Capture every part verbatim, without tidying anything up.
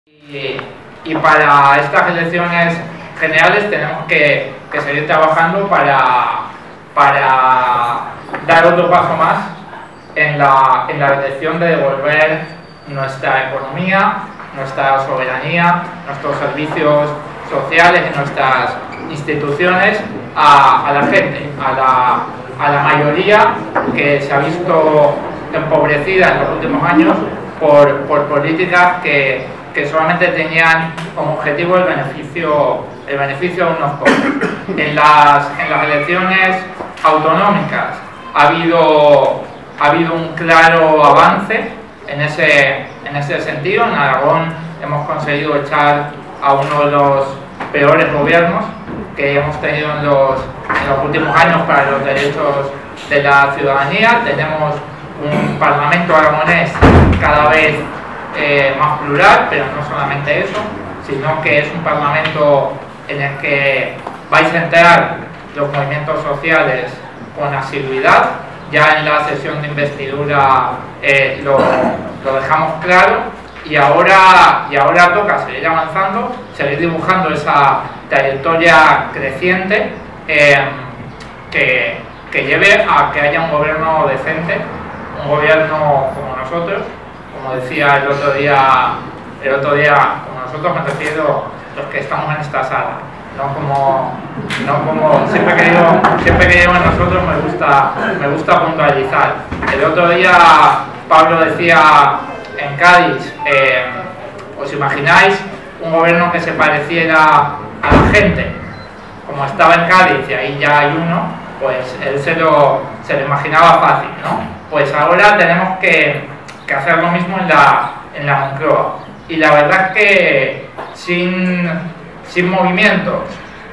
Y, y para estas elecciones generales tenemos que, que seguir trabajando para, para dar otro paso más en la, en la dirección de devolver nuestra economía, nuestra soberanía, nuestros servicios sociales y nuestras instituciones a, a la gente, a la, a la mayoría que se ha visto empobrecida en los últimos años por, por políticas que, que solamente tenían como objetivo el beneficio, el beneficio de unos pocos. En las, en las elecciones autonómicas ha habido, ha habido un claro avance en ese, en ese sentido. En Aragón hemos conseguido echar a uno de los peores gobiernos que hemos tenido en los, en los últimos años para los derechos de la ciudadanía. Tenemos un parlamento aragonés cada vez eh, más plural, pero no solamente eso, sino que es un parlamento en el que vais a entrar los movimientos sociales con asiduidad. Ya en la sesión de investidura eh, lo, lo dejamos claro, y ahora, y ahora toca seguir avanzando, seguir dibujando esa trayectoria creciente eh, que, que lleve a que haya un gobierno decente, un gobierno como nosotros, como decía el otro día, el otro día como nosotros me refiero los que estamos en esta sala, no como, no como siempre que digo, siempre que digo nosotros me gusta, me gusta puntualizar. El otro día Pablo decía en Cádiz, eh, ¿os imagináis un gobierno que se pareciera a la gente? Como estaba en Cádiz y ahí ya hay uno, pues él se lo, se lo imaginaba fácil, ¿no? Pues ahora tenemos que, que hacer lo mismo en la, en la Moncloa. Y la verdad es que sin, sin movimientos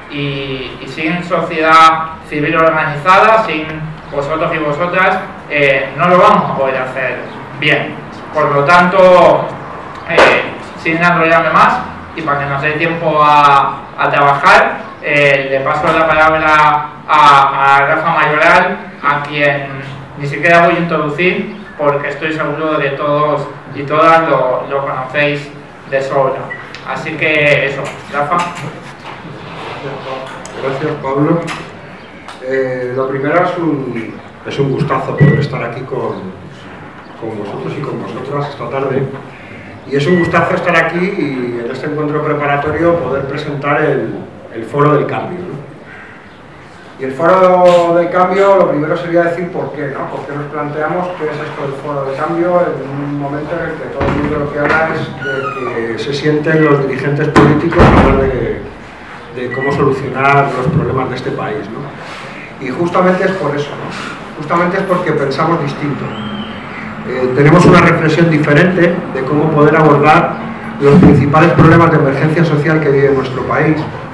y, y sin sociedad civil organizada, sin vosotros y vosotras, eh, no lo vamos a poder hacer bien. Por lo tanto, eh, sin enrollarme más y para que nos dé tiempo a, a trabajar, eh, le paso la palabra a, a Rafa Mayoral, a quien ni siquiera voy a introducir porque estoy seguro de que todos y todas lo, lo conocéis de sobra. Así que eso, Rafa. Gracias, Pablo. Eh, lo primero es un, es un gustazo poder estar aquí con, con vosotros y con vosotras esta tarde. Y es un gustazo estar aquí y en este encuentro preparatorio poder presentar el, el Foro del Cambio, ¿no? Y el Foro del Cambio, lo primero sería decir por qué, ¿no? ¿Por qué nos planteamos qué es esto del Foro del Cambio en un momento en el que todo el mundo lo que habla es de que se sienten los dirigentes políticos a hablar de, de cómo solucionar los problemas de este país, ¿no? Y justamente es por eso, ¿no? Justamente es porque pensamos distinto. Eh, tenemos una reflexión diferente de cómo poder abordar los principales problemas de emergencia social que vive nuestro país.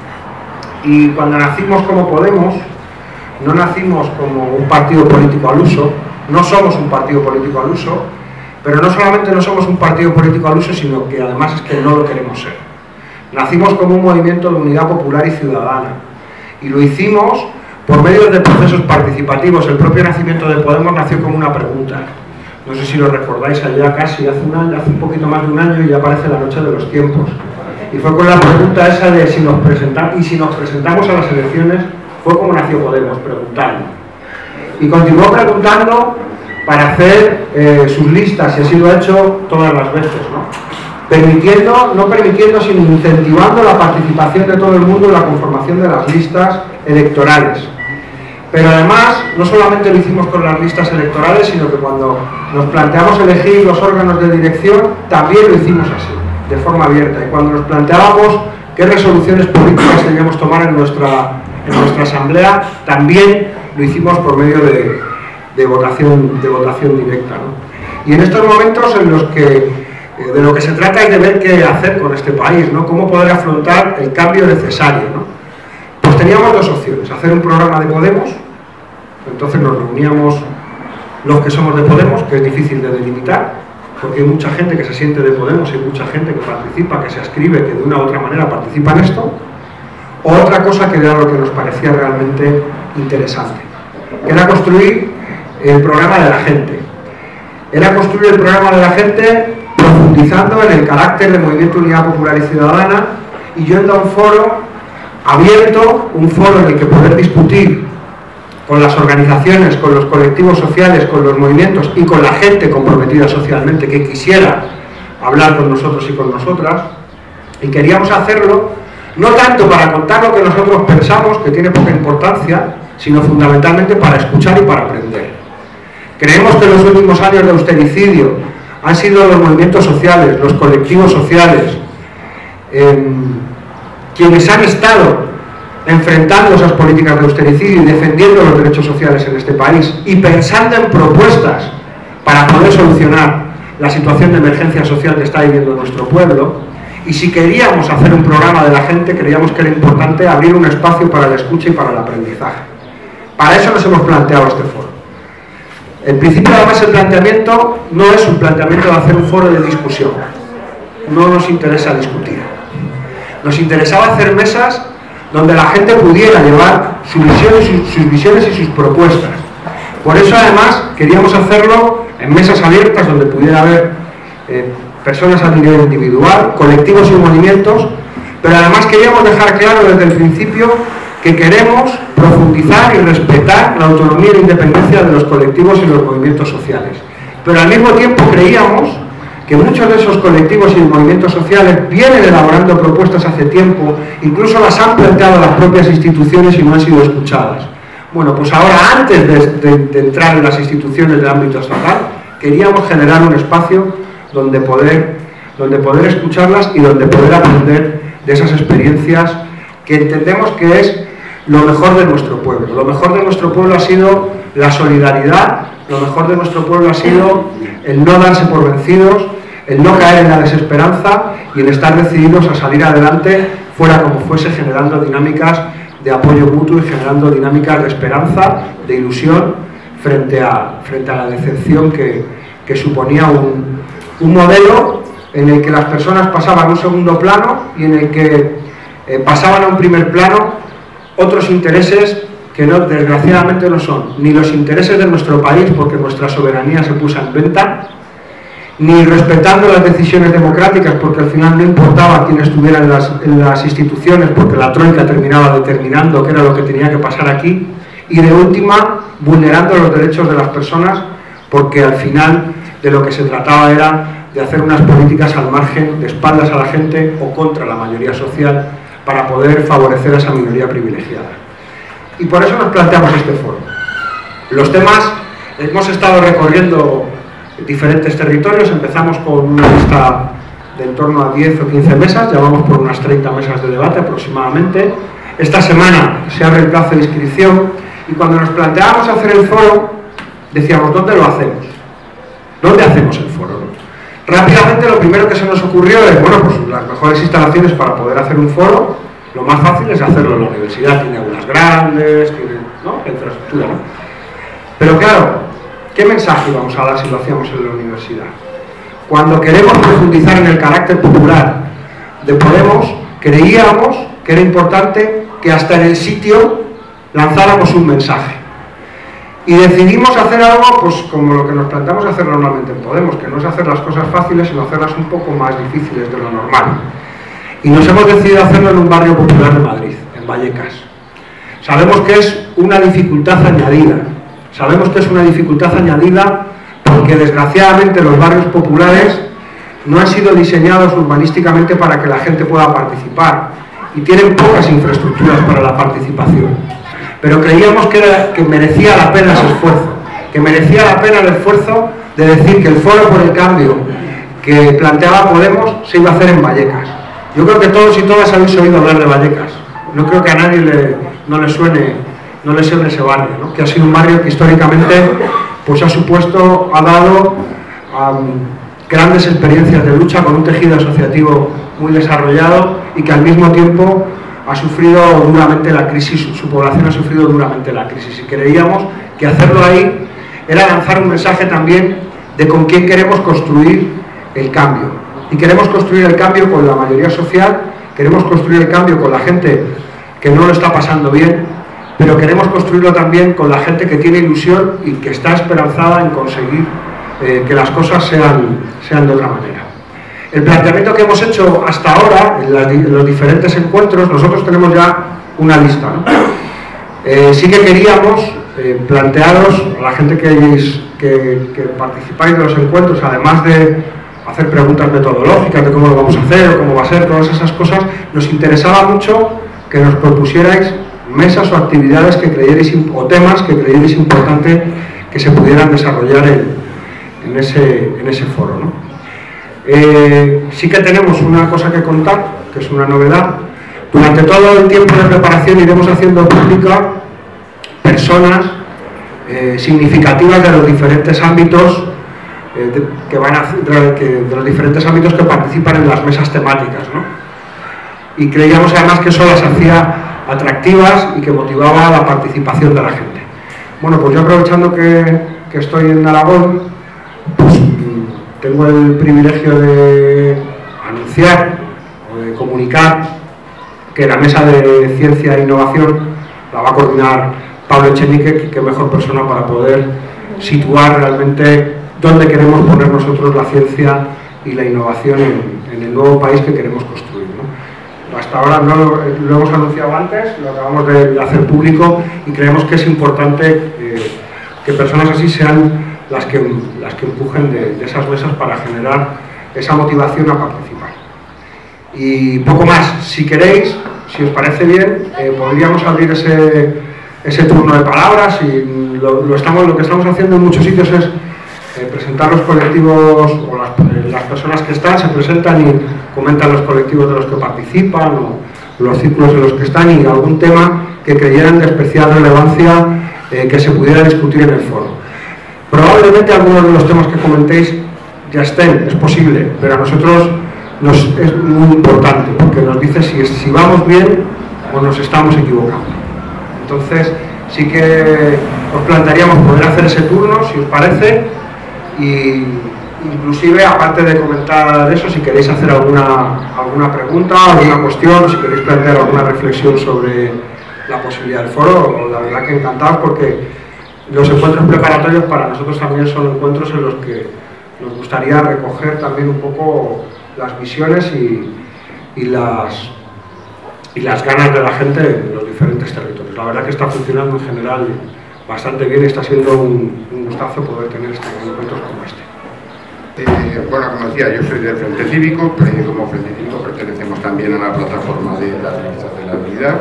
Y cuando nacimos como Podemos, no nacimos como un partido político al uso, no somos un partido político al uso, pero no solamente no somos un partido político al uso, sino que además es que no lo queremos ser. Nacimos como un movimiento de unidad popular y ciudadana, y lo hicimos por medio de procesos participativos. El propio nacimiento de Podemos nació como una pregunta. No sé si lo recordáis, allá casi hace un año, hace un poquito más de un año, y ya aparece la noche de los tiempos. Y fue con la pregunta esa de si nos presentamos, y si nos presentamos a las elecciones, fue como nació Podemos, preguntando. Y continuó preguntando para hacer eh, sus listas, y así lo ha hecho todas las veces, ¿no? Permitiendo, no permitiendo, sino incentivando la participación de todo el mundo en la conformación de las listas electorales. Pero además, no solamente lo hicimos con las listas electorales, sino que cuando nos planteamos elegir los órganos de dirección, también lo hicimos así, de forma abierta. Y cuando nos planteábamos qué resoluciones políticas debíamos tomar en nuestra, en nuestra asamblea, también lo hicimos por medio de, de, votación, de votación directa, ¿no? Y en estos momentos en los que eh, de lo que se trata es de ver qué hacer con este país, ¿no? Cómo poder afrontar el cambio necesario, ¿no? Pues teníamos dos opciones: hacer un programa de Podemos. Entonces nos reuníamos los que somos de Podemos, que es difícil de delimitar, porque hay mucha gente que se siente de Podemos, hay mucha gente que participa, que se ascribe, que de una u otra manera participa en esto. O otra cosa que era lo que nos parecía realmente interesante, que era construir el programa de la gente. Era construir el programa de la gente profundizando en el carácter del Movimiento Unidad Popular y Ciudadana y yendo a un foro abierto, un foro en el que poder discutir con las organizaciones, con los colectivos sociales, con los movimientos y con la gente comprometida socialmente que quisiera hablar con nosotros y con nosotras. Y queríamos hacerlo no tanto para contar lo que nosotros pensamos, que tiene poca importancia, sino fundamentalmente para escuchar y para aprender. Creemos que los últimos años de austericidio han sido los movimientos sociales, los colectivos sociales, eh, quienes han estado enfrentando esas políticas de austericidio y defendiendo los derechos sociales en este país y pensando en propuestas para poder solucionar la situación de emergencia social que está viviendo nuestro pueblo. Y si queríamos hacer un programa de la gente, creíamos que era importante abrir un espacio para la escucha y para el aprendizaje. Para eso nos hemos planteado este foro. En principio, además, el planteamiento no es un planteamiento de hacer un foro de discusión. No nos interesa discutir. Nos interesaba hacer mesas donde la gente pudiera llevar su visión y sus, sus visiones y sus propuestas. Por eso, además, queríamos hacerlo en mesas abiertas donde pudiera haber eh, personas a nivel individual, colectivos y movimientos, pero además queríamos dejar claro desde el principio que queremos profundizar y respetar la autonomía y la independencia de los colectivos y los movimientos sociales. Pero al mismo tiempo creíamos que muchos de esos colectivos y movimientos sociales vienen elaborando propuestas hace tiempo, incluso las han planteado las propias instituciones y no han sido escuchadas. Bueno, pues ahora, antes de, de, de entrar en las instituciones del ámbito estatal, queríamos generar un espacio donde poder, donde poder escucharlas y donde poder aprender de esas experiencias que entendemos que es lo mejor de nuestro pueblo. Lo mejor de nuestro pueblo ha sido la solidaridad, lo mejor de nuestro pueblo ha sido el no darse por vencidos, el no caer en la desesperanza y el estar decididos a salir adelante, fuera como fuese, generando dinámicas de apoyo mutuo y generando dinámicas de esperanza, de ilusión, frente a, frente a la decepción que, que suponía un, un modelo en el que las personas pasaban a un segundo plano y en el que eh, pasaban a un primer plano otros intereses que no, desgraciadamente no son ni los intereses de nuestro país, porque nuestra soberanía se puso en venta, ni respetando las decisiones democráticas, porque al final no importaba quién estuviera en las, en las instituciones, porque la troika terminaba determinando qué era lo que tenía que pasar aquí, y de última, vulnerando los derechos de las personas, porque al final de lo que se trataba era de hacer unas políticas al margen, de espaldas a la gente o contra la mayoría social, para poder favorecer a esa minoría privilegiada. Y por eso nos planteamos este foro. Los temas, hemos estado recorriendo diferentes territorios, empezamos con una lista de en torno a diez o quince mesas, ya vamos por unas treinta mesas de debate aproximadamente. Esta semana se abre el plazo de inscripción y cuando nos planteábamos hacer el foro, decíamos, ¿dónde lo hacemos? ¿Dónde hacemos el foro? Rápidamente lo primero que se nos ocurrió es, bueno, pues las mejores instalaciones para poder hacer un foro, lo más fácil es hacerlo en la universidad, tiene aulas grandes, tiene, ¿no?, infraestructura, ¿no? Pero claro, ¿qué mensaje vamos a dar si lo hacíamos en la universidad? Cuando queremos profundizar en el carácter popular de Podemos, creíamos que era importante que hasta en el sitio lanzáramos un mensaje. Y decidimos hacer algo, pues como lo que nos planteamos hacer normalmente en Podemos, que no es hacer las cosas fáciles, sino hacerlas un poco más difíciles de lo normal. Y nos hemos decidido hacerlo en un barrio popular de Madrid, en Vallecas. Sabemos que es una dificultad añadida. Sabemos que es una dificultad añadida porque desgraciadamente los barrios populares no han sido diseñados urbanísticamente para que la gente pueda participar y tienen pocas infraestructuras para la participación. Pero creíamos que, era, que merecía la pena ese esfuerzo, que merecía la pena el esfuerzo de decir que el foro por el cambio que planteaba Podemos se iba a hacer en Vallecas. Yo creo que todos y todas habéis oído hablar de Vallecas. No creo que a nadie le, no le suene, no le suene ese barrio, ¿no?, que ha sido un barrio que históricamente pues, ha supuesto, ha dado um, grandes experiencias de lucha con un tejido asociativo muy desarrollado y que al mismo tiempo ha sufrido duramente la crisis, su población ha sufrido duramente la crisis, y creíamos que hacerlo ahí era lanzar un mensaje también de con quién queremos construir el cambio. Y queremos construir el cambio con la mayoría social, queremos construir el cambio con la gente que no lo está pasando bien, pero queremos construirlo también con la gente que tiene ilusión y que está esperanzada en conseguir eh, que las cosas sean, sean de otra manera. el planteamiento que hemos hecho hasta ahora, en, las, en los diferentes encuentros, nosotros tenemos ya una lista, ¿no? Eh, sí que queríamos eh, plantearos a la gente que, que, que participáis de los encuentros, además de hacer preguntas metodológicas de cómo lo vamos a hacer o cómo va a ser, todas esas cosas, nos interesaba mucho que nos propusierais mesas o actividades que creyerais, o temas que creyerais importante que se pudieran desarrollar en, en, ese, en ese foro, ¿no? Eh, sí que tenemos una cosa que contar, que es una novedad. Durante todo el tiempo de preparación iremos haciendo pública personas eh, significativas de los diferentes ámbitos eh, de, que van a, de, que, de los diferentes ámbitos que participan en las mesas temáticas, ¿no? Y creíamos además que eso las hacía atractivas y que motivaba la participación de la gente. Bueno, pues yo aprovechando que, que estoy en Aragón, pues tengo el privilegio de anunciar o de comunicar que la mesa de ciencia e innovación la va a coordinar Pablo Echenique, que mejor persona para poder situar realmente dónde queremos poner nosotros la ciencia y la innovación en, en el nuevo país que queremos construir, ¿no? Hasta ahora no lo, lo hemos anunciado antes, lo acabamos de, de hacer público y creemos que es importante eh, que personas así sean las que, las que empujen de, de esas mesas para generar esa motivación a participar. Y poco más, si queréis, si os parece bien, eh, podríamos abrir ese, ese turno de palabras y lo, lo, estamos, lo que estamos haciendo en muchos sitios es eh, presentar los colectivos o las, eh, las personas que están, se presentan y comentan los colectivos de los que participan o los círculos en los que están y algún tema que creyeran de especial relevancia eh, que se pudiera discutir en el foro. Probablemente algunos de los temas que comentéis ya estén, es posible, pero a nosotros nos, es muy importante porque nos dice si, si vamos bien o nos estamos equivocando. Entonces sí que os plantearíamos poder hacer ese turno, si os parece, y inclusive aparte de comentar eso, si queréis hacer alguna, alguna pregunta, alguna cuestión, si queréis plantear alguna reflexión sobre la posibilidad del foro, la verdad que encantados porque los encuentros preparatorios para nosotros también son encuentros en los que nos gustaría recoger también un poco las visiones y, y, las, y las ganas de la gente en los diferentes territorios. La verdad que está funcionando en general bastante bien y está siendo un, un gustazo poder tener estos encuentros como este. Eh, bueno, como decía, yo soy del Frente Cívico, pero como Frente Cívico pertenecemos también a la plataforma de la defensa de la unidad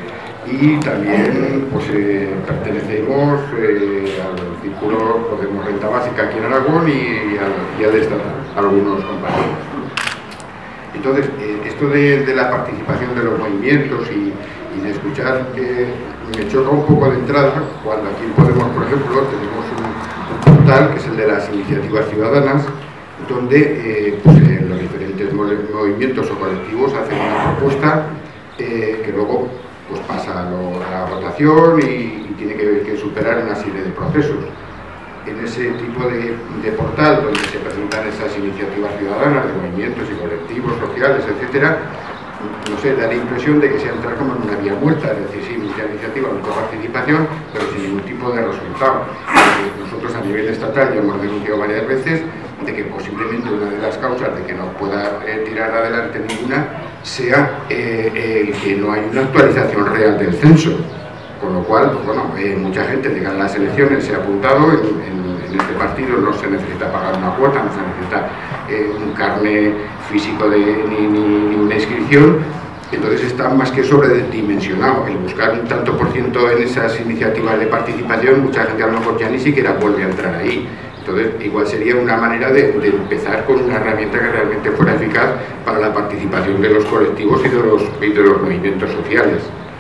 y también pues, eh, pertenecemos eh, al círculo Podemos Renta Básica aquí en Aragón y, y al, y al estatal, algunos compañeros. Entonces, eh, esto de, de la participación de los movimientos y, y de escuchar, eh, me choca un poco de entrada cuando aquí en Podemos, por ejemplo, tenemos un, un portal que es el de las iniciativas ciudadanas, donde eh, pues, eh, los diferentes movimientos o colectivos hacen una propuesta eh, que luego pues, pasa a, lo, a la votación y, y tiene que, que superar una serie de procesos. En ese tipo de, de portal donde se presentan esas iniciativas ciudadanas de movimientos y colectivos sociales, etcétera, no sé, da la impresión de que se entra como en una vía muerta, es decir, sí, mucha iniciativa, mucha participación, pero sin ningún tipo de resultado. Nosotros a nivel estatal ya hemos denunciado varias veces de que posiblemente una de las causas de que no pueda eh, tirar adelante ninguna sea eh, el que no hay una actualización real del censo. Con lo cual, pues bueno, eh, mucha gente de cara a las elecciones se ha apuntado, en, en, en este partido no se necesita pagar una cuota, no se necesita eh, un carné físico de, ni, ni, ni una inscripción, entonces está más que sobredimensionado. El buscar un tanto por ciento en esas iniciativas de participación, mucha gente a lo mejor ya ni siquiera vuelve a entrar ahí. Entonces, igual sería una manera de, de empezar con una herramienta que realmente fuera eficaz para la participación de los colectivos y de los, y de los movimientos sociales.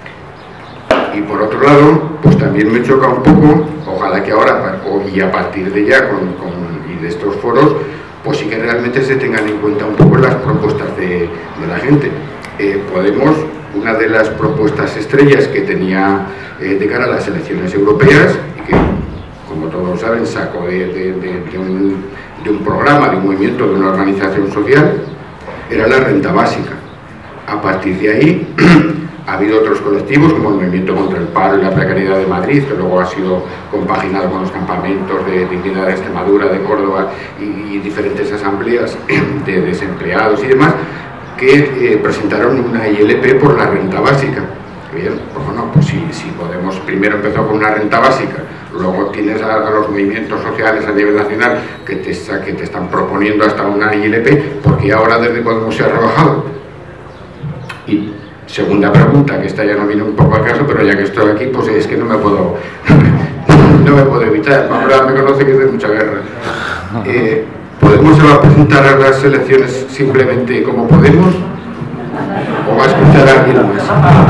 Y por otro lado, pues también me choca un poco, ojalá que ahora y a partir de ya con, con, y de estos foros, pues sí que realmente se tengan en cuenta un poco las propuestas de, de la gente. Eh, Podemos, una de las propuestas estrellas que tenía eh, de cara a las elecciones europeas, y que como todos saben sacó de, de, de, de, un, de un programa, de un movimiento, de una organización social, era la renta básica. A partir de ahí, Ha habido otros colectivos como el Movimiento contra el Paro y la Precariedad de Madrid, que luego ha sido compaginado con los campamentos de dignidad de Extremadura, de Córdoba y, y diferentes asambleas de desempleados y demás, que eh, presentaron una I L P por la renta básica. Bien, pues bueno, pues si, si Podemos primero empezó con una renta básica, luego tienes a, a los movimientos sociales a nivel nacional que te, que te están proponiendo hasta una I L P, porque ahora desde Podemos se ha rebajado. Y segunda pregunta, que esta ya no viene un poco al caso, pero ya que estoy aquí, pues es que no me puedo, no me puedo evitar. Ahora me conoce que es de mucha guerra. Eh, ¿Podemos se va a presentar a las elecciones simplemente como Podemos? ¿O va a escuchar a alguien más?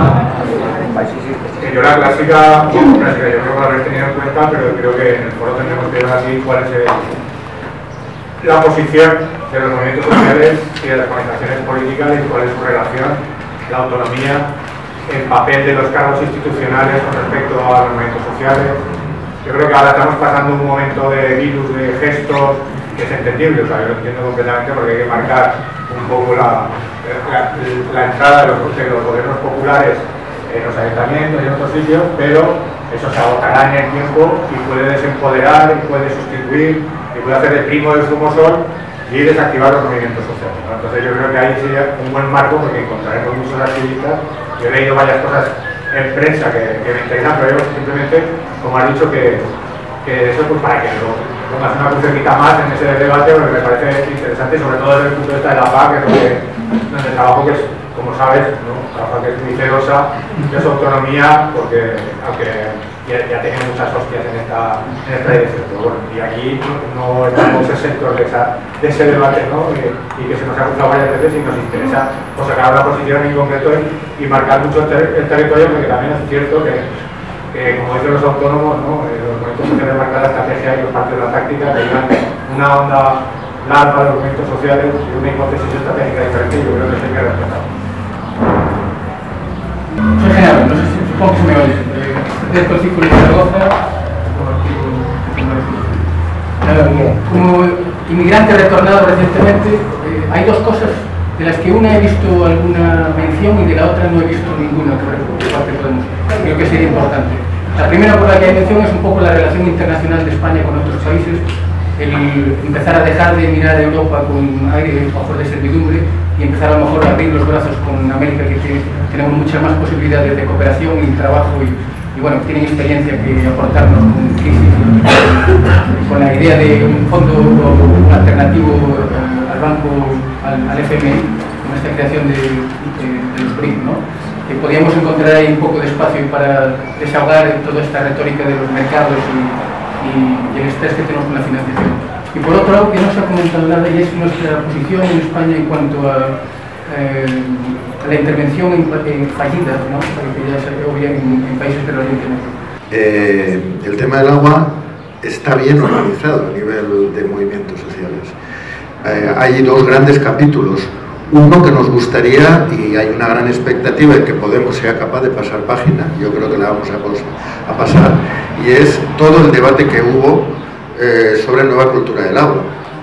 Yo la clásica, bueno, clásica, yo creo que lo habréis tenido en cuenta, pero creo que en el foro tendremos que ver así cuál es el, la posición de los movimientos sociales y de las organizaciones políticas y cuál es su relación, la autonomía, el papel de los cargos institucionales con respecto a los movimientos sociales. Yo creo que ahora estamos pasando un momento de virus, de gestos, que es entendible, o sea, yo lo entiendo completamente porque hay que marcar un poco la, la, la entrada de los, de los gobiernos populares en los ayuntamientos y en otros sitios, pero eso se agotará en el tiempo y puede desempoderar, y puede sustituir, y puede hacer de primo del zumosol y desactivar los movimientos sociales, ¿no? Entonces yo creo que ahí sería un buen marco porque encontraremos muchos activistas. Yo he leído varias cosas en prensa que, que me interesan, pero yo simplemente, como has dicho, que, que eso pues para que lo pongas una crucecita más en ese debate, porque me parece interesante, sobre todo desde el punto de vista de la P A C, que es donde, donde el trabajo que es, como sabes, ¿no? La P A C es muy celosa de su autonomía, porque aunque ya, ya tiene muchas hostias en esta, en esta dirección, pero bueno, y aquí no estamos exentos de, esa, de ese debate, ¿no? Y, y que se nos ha cruzado varias veces y nos interesa pues, sacar una posición en concreto y, y marcar mucho el, ter el territorio, porque también es cierto que que como dicen los autónomos, ¿no? Eh, los movimientos sociales marcan la estrategia y los partidos de la táctica, que digan una onda larga de los movimientos sociales y una hipótesis estratégica diferente, y yo creo que se hay que respetar. Soy general, no sé si supongo que se me oye. Desde el Círculo de Zaragoza, como inmigrante retornado recientemente, eh, hay dos cosas de las que una he visto alguna mención y de la otra no he visto ninguna por parte de Podemos. Creo que sería importante. La primera por la que hay mención es un poco la relación internacional de España con otros países, el empezar a dejar de mirar a Europa con aire, ojos de servidumbre y empezar a lo mejor a abrir los brazos con América, que tiene, tenemos muchas más posibilidades de cooperación y trabajo y, y bueno, tienen experiencia que aportarnos con crisis, con la idea de un fondo un alternativo al banco, al, al F M I, con esta creación de, de, de los B R I C, ¿no? Que podíamos encontrar ahí un poco de espacio para desahogar toda esta retórica de los mercados y, y, y el estrés que tenemos con la financiación. Y por otro lado, que no se ha comentado nada, y es nuestra posición en España en cuanto a, eh, a la intervención en, en fallida, ¿no? Que ya se obvia en, en países del Oriente Medio. Eh, el tema del agua está bien organizado a nivel de movimientos sociales. Eh, hay dos grandes capítulos. Uno que nos gustaría, y hay una gran expectativa en que Podemos sea capaz de pasar página, yo creo que la vamos a, a pasar, y es todo el debate que hubo eh, sobre nueva cultura del agua,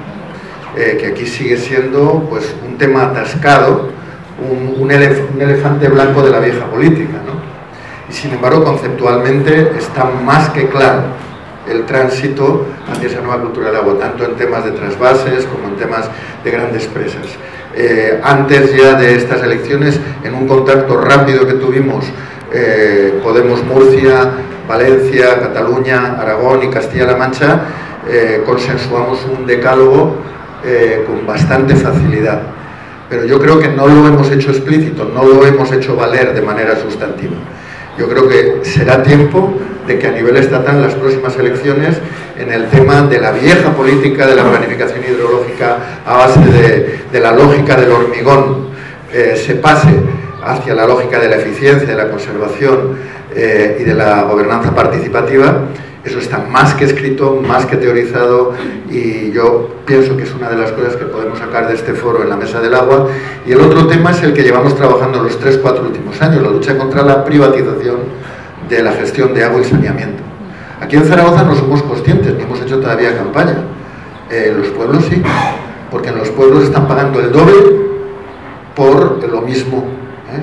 eh, que aquí sigue siendo pues, un tema atascado, un, un, elef un elefante blanco de la vieja política, ¿no? Y sin embargo, conceptualmente está más que claro el tránsito hacia esa nueva cultura del agua, tanto en temas de trasvases como en temas de grandes presas. Eh, antes ya de estas elecciones, en un contacto rápido que tuvimos, eh, Podemos Murcia, Valencia, Cataluña, Aragón y Castilla-La Mancha, eh, consensuamos un decálogo eh, con bastante facilidad. Pero yo creo que no lo hemos hecho explícito, no lo hemos hecho valer de manera sustantiva. Yo creo que será tiempo de que a nivel estatal en las próximas elecciones, en el tema de la vieja política de la planificación hidrológica a base de, de la lógica del hormigón, eh, se pase hacia la lógica de la eficiencia, de la conservación eh, y de la gobernanza participativa. Eso está más que escrito, más que teorizado, y yo pienso que es una de las cosas que podemos sacar de este foro en la mesa del agua. Y el otro tema es el que llevamos trabajando los tres, cuatro últimos años, la lucha contra la privatización de la gestión de agua y saneamiento. Aquí en Zaragoza no somos conscientes, ni hemos hecho todavía campaña. Eh, los pueblos sí, porque en los pueblos están pagando el doble por lo mismo, ¿eh?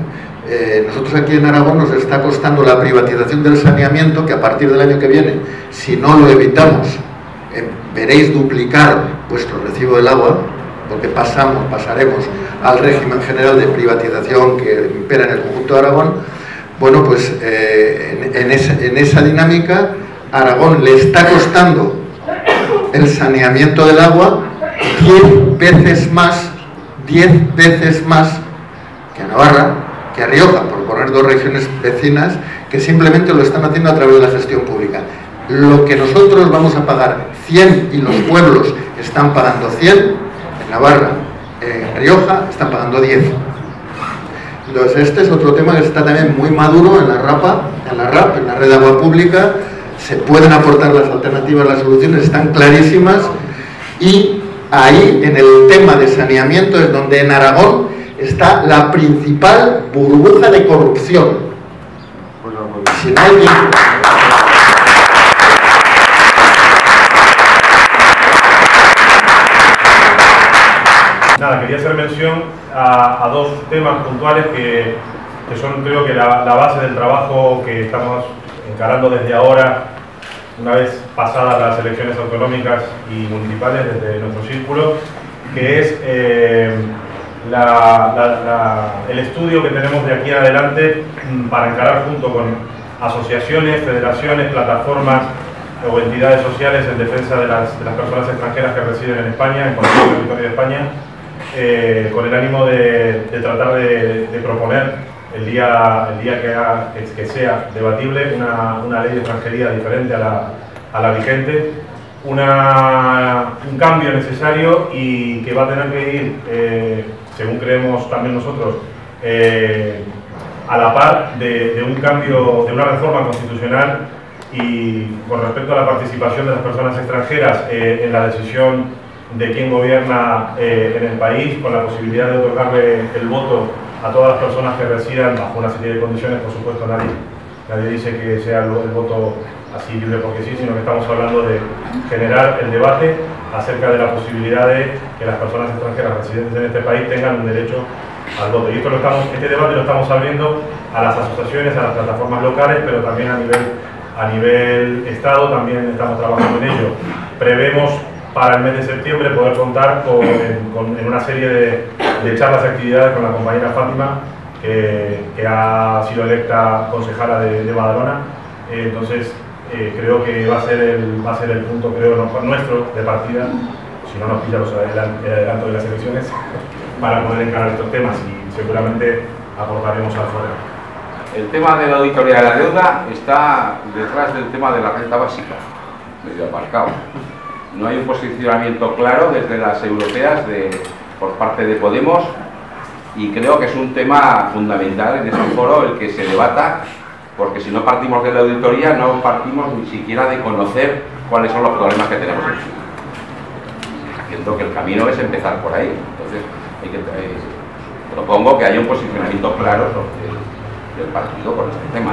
Eh, nosotros aquí en Aragón nos está costando la privatización del saneamiento, que a partir del año que viene, si no lo evitamos, eh, veréis duplicar vuestro recibo del agua, porque pasamos, pasaremos al régimen general de privatización que impera en el conjunto de Aragón. Bueno, pues eh, en, en, esa, en esa dinámica, Aragón le está costando el saneamiento del agua diez veces más, diez veces más que a Navarra, que a Rioja, por poner dos regiones vecinas, que simplemente lo están haciendo a través de la gestión pública. Lo que nosotros vamos a pagar cien y los pueblos están pagando cien, en Navarra, en Rioja, están pagando diez. Entonces este es otro tema que está también muy maduro en la RAPA, en la RAP, en la red de agua pública. Se pueden aportar las alternativas, las soluciones están clarísimas, y ahí en el tema de saneamiento es donde en Aragón está la principal burbuja de corrupción. Si no hay tiempo. Nada, quería hacer mención a, a dos temas puntuales que, que son, creo que, la, la base del trabajo que estamos encarando desde ahora, una vez pasadas las elecciones autonómicas y municipales desde nuestro círculo, que es eh, la, la, la, el estudio que tenemos de aquí en adelante para encarar junto con asociaciones, federaciones, plataformas o entidades sociales en defensa de las, de las personas extranjeras que residen en España, en cualquier territorio de España, eh, con el ánimo de, de tratar de, de proponer el día, el día que, ha, que sea debatible una, una ley de extranjería diferente a la, a la vigente, una, un cambio necesario y que va a tener que ir, eh, según creemos también nosotros, eh, a la par de, de un cambio, de una reforma constitucional y con respecto a la participación de las personas extranjeras eh, en la decisión de quién gobierna eh, en el país, con la posibilidad de otorgarle el voto a todas las personas que residan bajo una serie de condiciones. Por supuesto, nadie, nadie dice que sea el, el voto así libre porque sí, sino que estamos hablando de generar el debate acerca de la posibilidad de que las personas extranjeras residentes en este país tengan un derecho al voto. Y esto lo estamos, este debate lo estamos abriendo a las asociaciones, a las plataformas locales, pero también a nivel, a nivel Estado también estamos trabajando en ello. Prevemos para el mes de septiembre poder contar con, en, con, en una serie de, de charlas y actividades con la compañera Fátima, que, que ha sido electa concejala de, de Badalona. Eh, entonces, eh, creo que va a ser el, va a ser el punto, creo, nuestro de partida, si no nos pilla los adelanto, el adelanto de las elecciones, para poder encarar estos temas y seguramente aportaremos al foro. El tema de la auditoría de la deuda está detrás del tema de la renta básica, medio aparcado. No hay un posicionamiento claro desde las europeas de, por parte de Podemos, y creo que es un tema fundamental en este foro el que se debata, porque si no partimos de la auditoría no partimos ni siquiera de conocer cuáles son los problemas que tenemos en Chile. Siento que el camino es empezar por ahí. Entonces, hay que, eh, propongo que haya un posicionamiento claro del, del partido con este tema.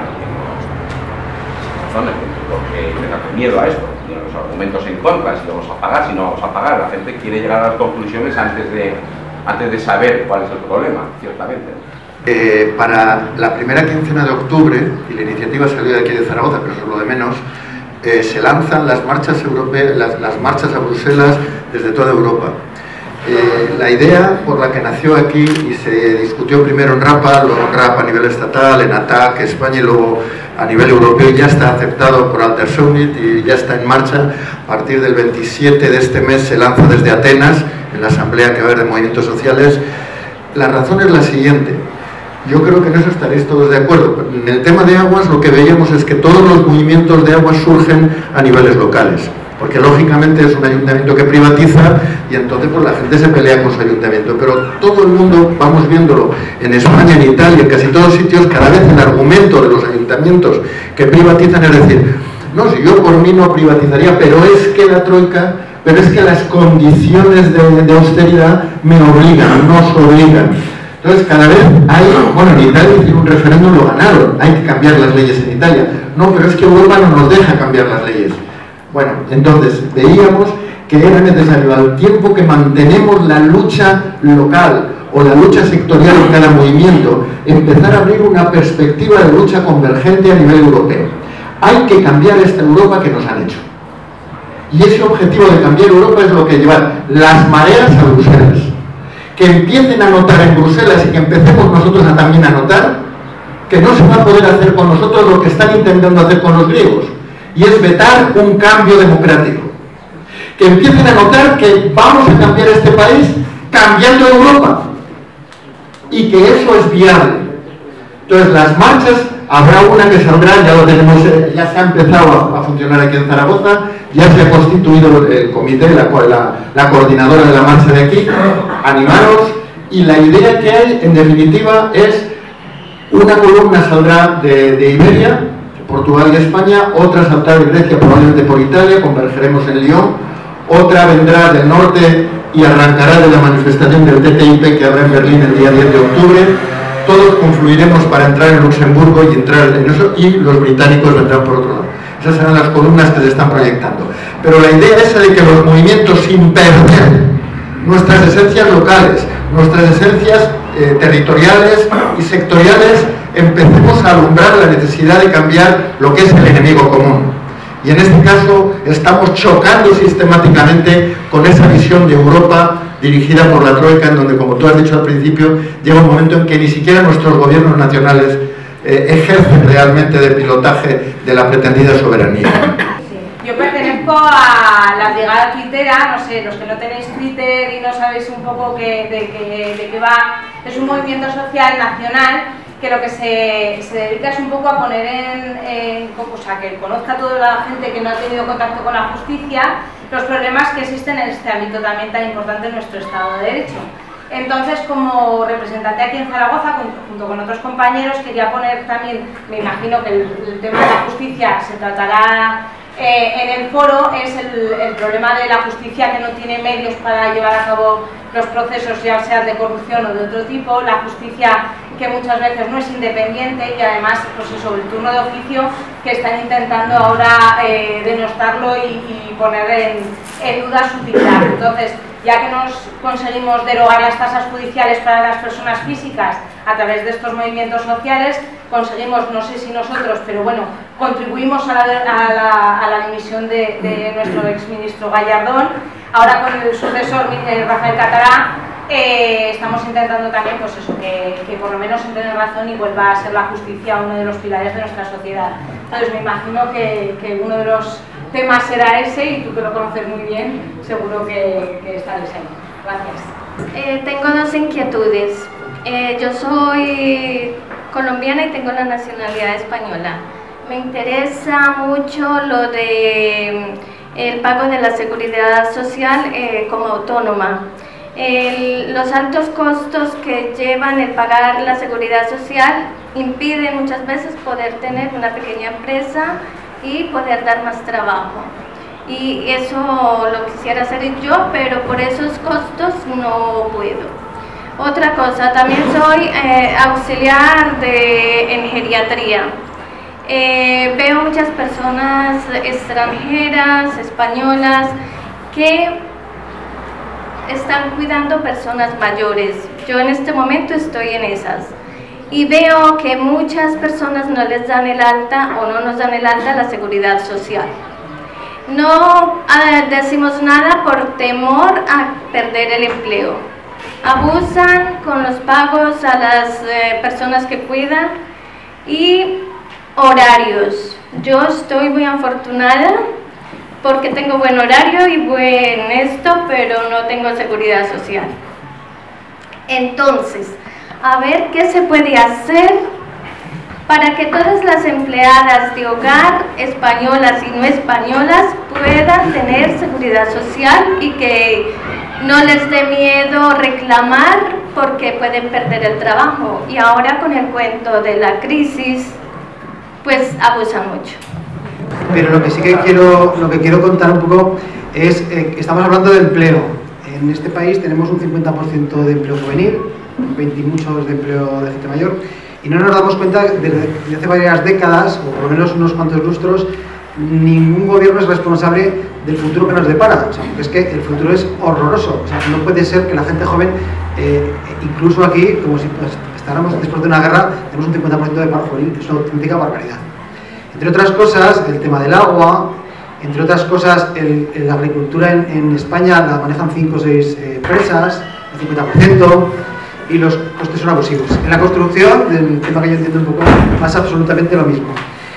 Razones, porque tenga miedo a esto, tiene los argumentos en contra, si vamos a pagar, si no vamos a pagar. La gente quiere llegar a las conclusiones antes de, antes de saber cuál es el problema, ciertamente. Eh, para la primera quincena de octubre, y la iniciativa salió de aquí de Zaragoza, pero eso es lo de menos, eh, se lanzan las marchas europeas, las, las marchas a Bruselas desde toda Europa. Eh, la idea por la que nació aquí y se discutió primero en RAPA, luego en RAPA a nivel estatal, en ATAC, España, y luego a nivel europeo, ya está aceptado por Alter Summit y ya está en marcha. A partir del veintisiete de este mes se lanza desde Atenas, en la asamblea que va a haber de movimientos sociales. La razón es la siguiente. Yo creo que en eso estaréis todos de acuerdo. En el tema de aguas lo que veíamos es que todos los movimientos de aguas surgen a niveles locales, porque lógicamente es un ayuntamiento que privatiza y entonces pues la gente se pelea con su ayuntamiento, pero todo el mundo, vamos viéndolo en España, en Italia, en casi todos sitios, cada vez el argumento de los ayuntamientos que privatizan es decir, no, si yo por mí no privatizaría, pero es que la troika, pero es que las condiciones de, de austeridad me obligan, nos obligan. Entonces cada vez hay, bueno, en Italia hicieron un referéndum, lo ganaron, hay que cambiar las leyes en Italia. No, pero es que Europa no nos deja cambiar las leyes. Bueno, entonces veíamos que era necesario, al tiempo que mantenemos la lucha local o la lucha sectorial en cada movimiento, empezar a abrir una perspectiva de lucha convergente a nivel europeo. Hay que cambiar esta Europa que nos han hecho. Y ese objetivo de cambiar Europa es lo que lleva las mareas a Bruselas. Que empiecen a notar en Bruselas y que empecemos nosotros a también a notar que no se va a poder hacer con nosotros lo que están intentando hacer con los griegos, y es vetar un cambio democrático. Que empiecen a notar que vamos a cambiar este país cambiando Europa, y que eso es viable. Entonces las marchas, habrá una que saldrá, ya lo tenemos, ya se ha empezado a, a funcionar aquí en Zaragoza, ya se ha constituido el comité, la, la, la coordinadora de la marcha de aquí, animaros, y la idea que hay, en definitiva, es una columna saldrá de, de Iberia, Portugal y España, otra saldrá de Grecia, probablemente por Italia, convergeremos en Lyon, otra vendrá del norte y arrancará de la manifestación del T T I P que habrá en Berlín el día diez de octubre, todos confluiremos para entrar en Luxemburgo y entrar en eso, y los británicos vendrán por otro lado. Esas serán las columnas que se están proyectando. Pero la idea es de que los movimientos, sin perder nuestras esencias locales, nuestras esencias eh, territoriales y sectoriales, empecemos a alumbrar la necesidad de cambiar lo que es el enemigo común. Y en este caso estamos chocando sistemáticamente con esa visión de Europa dirigida por la Troika, en donde, como tú has dicho al principio, llega un momento en que ni siquiera nuestros gobiernos nacionales eh, ejercen realmente de pilotaje de la pretendida soberanía. Yo pertenezco a la brigada tuitera, no sé, los que no tenéis Twitter y no sabéis un poco que, de, que, de qué va, es un movimiento social nacional que lo que se, se dedica es un poco a poner en, en, o sea, que conozca toda la gente que no ha tenido contacto con la justicia los problemas que existen en este ámbito también tan importante en nuestro Estado de Derecho. Entonces, como representante aquí en Zaragoza, junto con otros compañeros, quería poner también, me imagino que el, el tema de la justicia se tratará eh, en el foro, es el, el problema de la justicia que no tiene medios para llevar a cabo los procesos, ya sean de corrupción o de otro tipo, la justicia que muchas veces no es independiente y además, pues eso, el turno de oficio que están intentando ahora eh, denostarlo y, y poner en, en duda su utilidad. Entonces, ya que nos conseguimos derogar las tasas judiciales para las personas físicas a través de estos movimientos sociales, conseguimos, no sé si nosotros, pero bueno, contribuimos a la, a la, a la dimisión de, de nuestro exministro Gallardón. Ahora con el sucesor Rafael Catará eh, estamos intentando también, pues eso, que, que por lo menos entre en razón y vuelva a ser la justicia uno de los pilares de nuestra sociedad. Entonces me imagino que, que uno de los temas será ese, y tú que lo conoces muy bien, seguro que, que estaréis ahí. Gracias. Eh, tengo dos inquietudes. Eh, yo soy colombiana y tengo la nacionalidad española. Me interesa mucho lo de el pago de la seguridad social eh, como autónoma. El, los altos costos que llevan el pagar la seguridad social impiden muchas veces poder tener una pequeña empresa y poder dar más trabajo. Y eso lo quisiera hacer yo, pero por esos costos no puedo. Otra cosa, también soy eh, auxiliar de, en geriatría. Eh, veo muchas personas extranjeras, españolas, que están cuidando personas mayores. Yo en este momento estoy en esas. Y veo que muchas personas no les dan el alta o no nos dan el alta a la seguridad social. No eh, decimos nada por temor a perder el empleo. Abusan con los pagos a las eh, personas que cuidan y horarios. Yo estoy muy afortunada porque tengo buen horario y buen esto, pero no tengo seguridad social. Entonces, a ver qué se puede hacer para que todas las empleadas de hogar, españolas y no españolas, puedan tener seguridad social y que no les dé miedo reclamar porque pueden perder el trabajo. Y ahora con el cuento de la crisis, pues abusan mucho. Pero lo que sí que quiero, lo que quiero contar un poco es eh, que estamos hablando de empleo. En este país tenemos un cincuenta por ciento de empleo juvenil, veinte y muchos de empleo de gente mayor, y no nos damos cuenta desde de hace varias décadas, o por lo menos unos cuantos lustros, ningún gobierno es responsable del futuro que nos depara. O sea, porque es que el futuro es horroroso. O sea, no puede ser que la gente joven eh, incluso aquí, como si pues, estáramos después de una guerra, tenemos un cincuenta por ciento de paro juvenil, es una auténtica barbaridad. Entre otras cosas, el tema del agua, entre otras cosas, el, el, la agricultura en, en España la manejan cinco o seis eh, empresas, el cincuenta por ciento, y los costes son abusivos. En la construcción, del tema que yo entiendo un poco, pasa absolutamente lo mismo.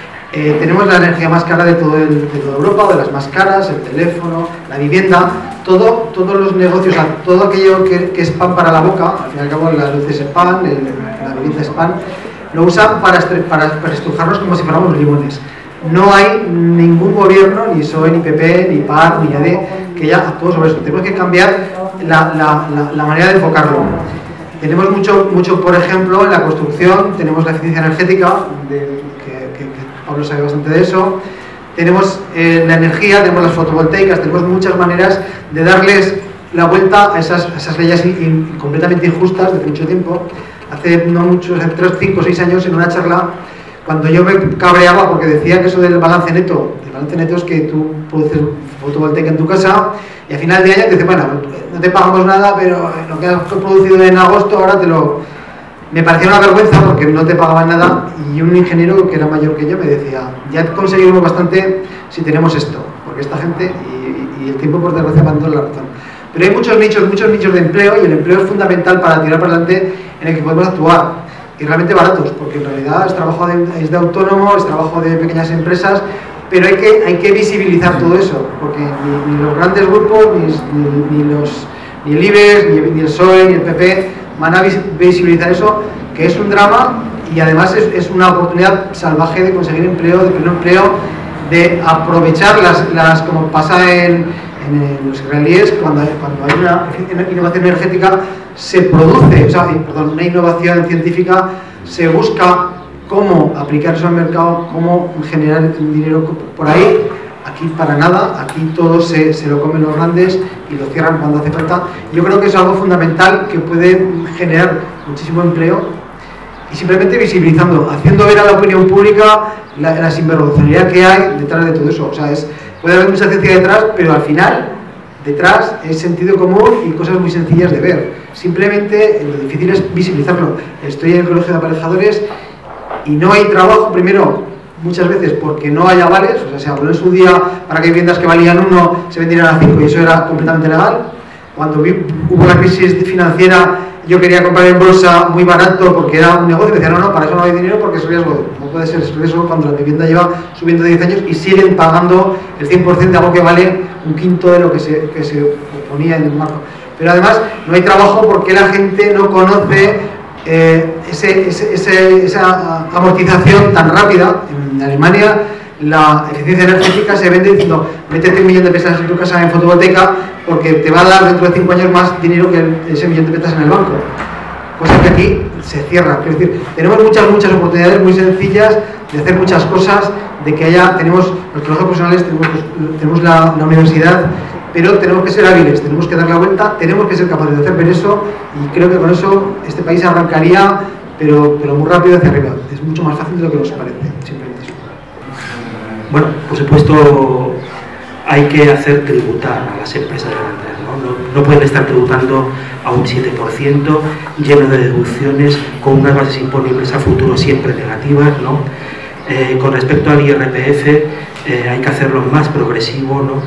Eh, tenemos la energía más cara de, todo el, de toda Europa, o de las más caras, el teléfono, la vivienda, todo, todos los negocios, o sea, todo aquello que, que es pan para la boca, al fin y al cabo la luz es pan, el, la bebida es pan, lo usan para, para, para estrujarnos como si fuéramos limones. No hay ningún gobierno, ni P S O E, ni P P, ni P A R, ni A D, que ya actúe sobre eso. Tenemos que cambiar la, la, la, la manera de enfocarlo. Tenemos mucho, mucho, por ejemplo, en la construcción, tenemos la eficiencia energética, de, que, que, que Pablo sabe bastante de eso. Tenemos eh, la energía, tenemos las fotovoltaicas, tenemos muchas maneras de darles la vuelta a esas, a esas leyes in, in, completamente injustas de mucho tiempo. Hace no mucho, hace tres, cinco, seis años, en una charla, cuando yo me cabreaba porque decía que eso del balance neto, el balance neto es que tú produces fotovoltaica en tu casa y al final de año te dice, bueno, no te pagamos nada, pero lo que has producido en agosto ahora te lo... Me parecía una vergüenza porque no te pagaban nada y un ingeniero que era mayor que yo me decía, ya conseguimos bastante si tenemos esto, porque esta gente, y, y el tiempo por desgracia va dando la razón. Pero hay muchos nichos, muchos nichos de empleo y el empleo es fundamental para tirar para adelante en el que podemos actuar. Y realmente baratos, porque en realidad es trabajo de, es de autónomo, es trabajo de pequeñas empresas, pero hay que, hay que visibilizar todo eso, porque ni, ni los grandes grupos, ni, ni, ni, los, ni el I B E X, ni, ni el P S O E, ni el P P van a visibilizar eso, que es un drama y además es, es una oportunidad salvaje de conseguir empleo, de tener empleo, de aprovechar las, las como pasa en, en los israelíes, cuando hay, cuando hay una innovación energética, se produce, o sea, perdón, una innovación científica, se busca cómo aplicar eso al mercado, cómo generar dinero por ahí. Aquí para nada, aquí todo se, se lo comen los grandes y lo cierran cuando hace falta. Yo creo que es algo fundamental que puede generar muchísimo empleo y simplemente visibilizando, haciendo ver a la opinión pública la, la sinvergonzosidad que hay detrás de todo eso. O sea, es, puede haber mucha ciencia detrás, pero al final detrás es sentido común y cosas muy sencillas de ver. Simplemente lo difícil es visibilizarlo. Estoy en el colegio de aparejadores y no hay trabajo, primero, muchas veces porque no hay avales, o sea, se habló en su día para que viviendas que valían uno se vendieran a cinco y eso era completamente legal. Cuando vi, hubo la crisis financiera, yo quería comprar en bolsa muy barato porque era un negocio y me decían, no, no, para eso no hay dinero porque es riesgo. No puede ser riesgo cuando la vivienda lleva subiendo diez años y siguen pagando el cien por ciento de algo que vale un quinto de lo que se, que se ponía en el marco. Pero además no hay trabajo porque la gente no conoce Eh, ese, ese, ese, esa amortización tan rápida. En Alemania la eficiencia energética se vende diciendo métete un millón de pesos en tu casa en fotovoltaica porque te va a dar dentro de cinco años más dinero que el, ese millón de pesos en el banco. Pues que aquí se cierra. Es decir, tenemos muchas, muchas oportunidades muy sencillas de hacer muchas cosas, de que haya, tenemos los colegios profesionales, tenemos, tenemos la, la universidad, pero tenemos que ser hábiles, tenemos que dar la vuelta, tenemos que ser capaces de hacer ver eso y creo que con eso este país arrancaría, pero, pero muy rápido hacia arriba. Es mucho más fácil de lo que nos parece, simplemente eso. Bueno, por supuesto hay que hacer tributar a las empresas grandes, ¿no? No, no pueden estar tributando a un siete por ciento, lleno de deducciones, con unas bases imponibles a futuro siempre negativas, ¿no? Eh, con respecto al I R P F, eh, hay que hacerlo más progresivo, ¿no?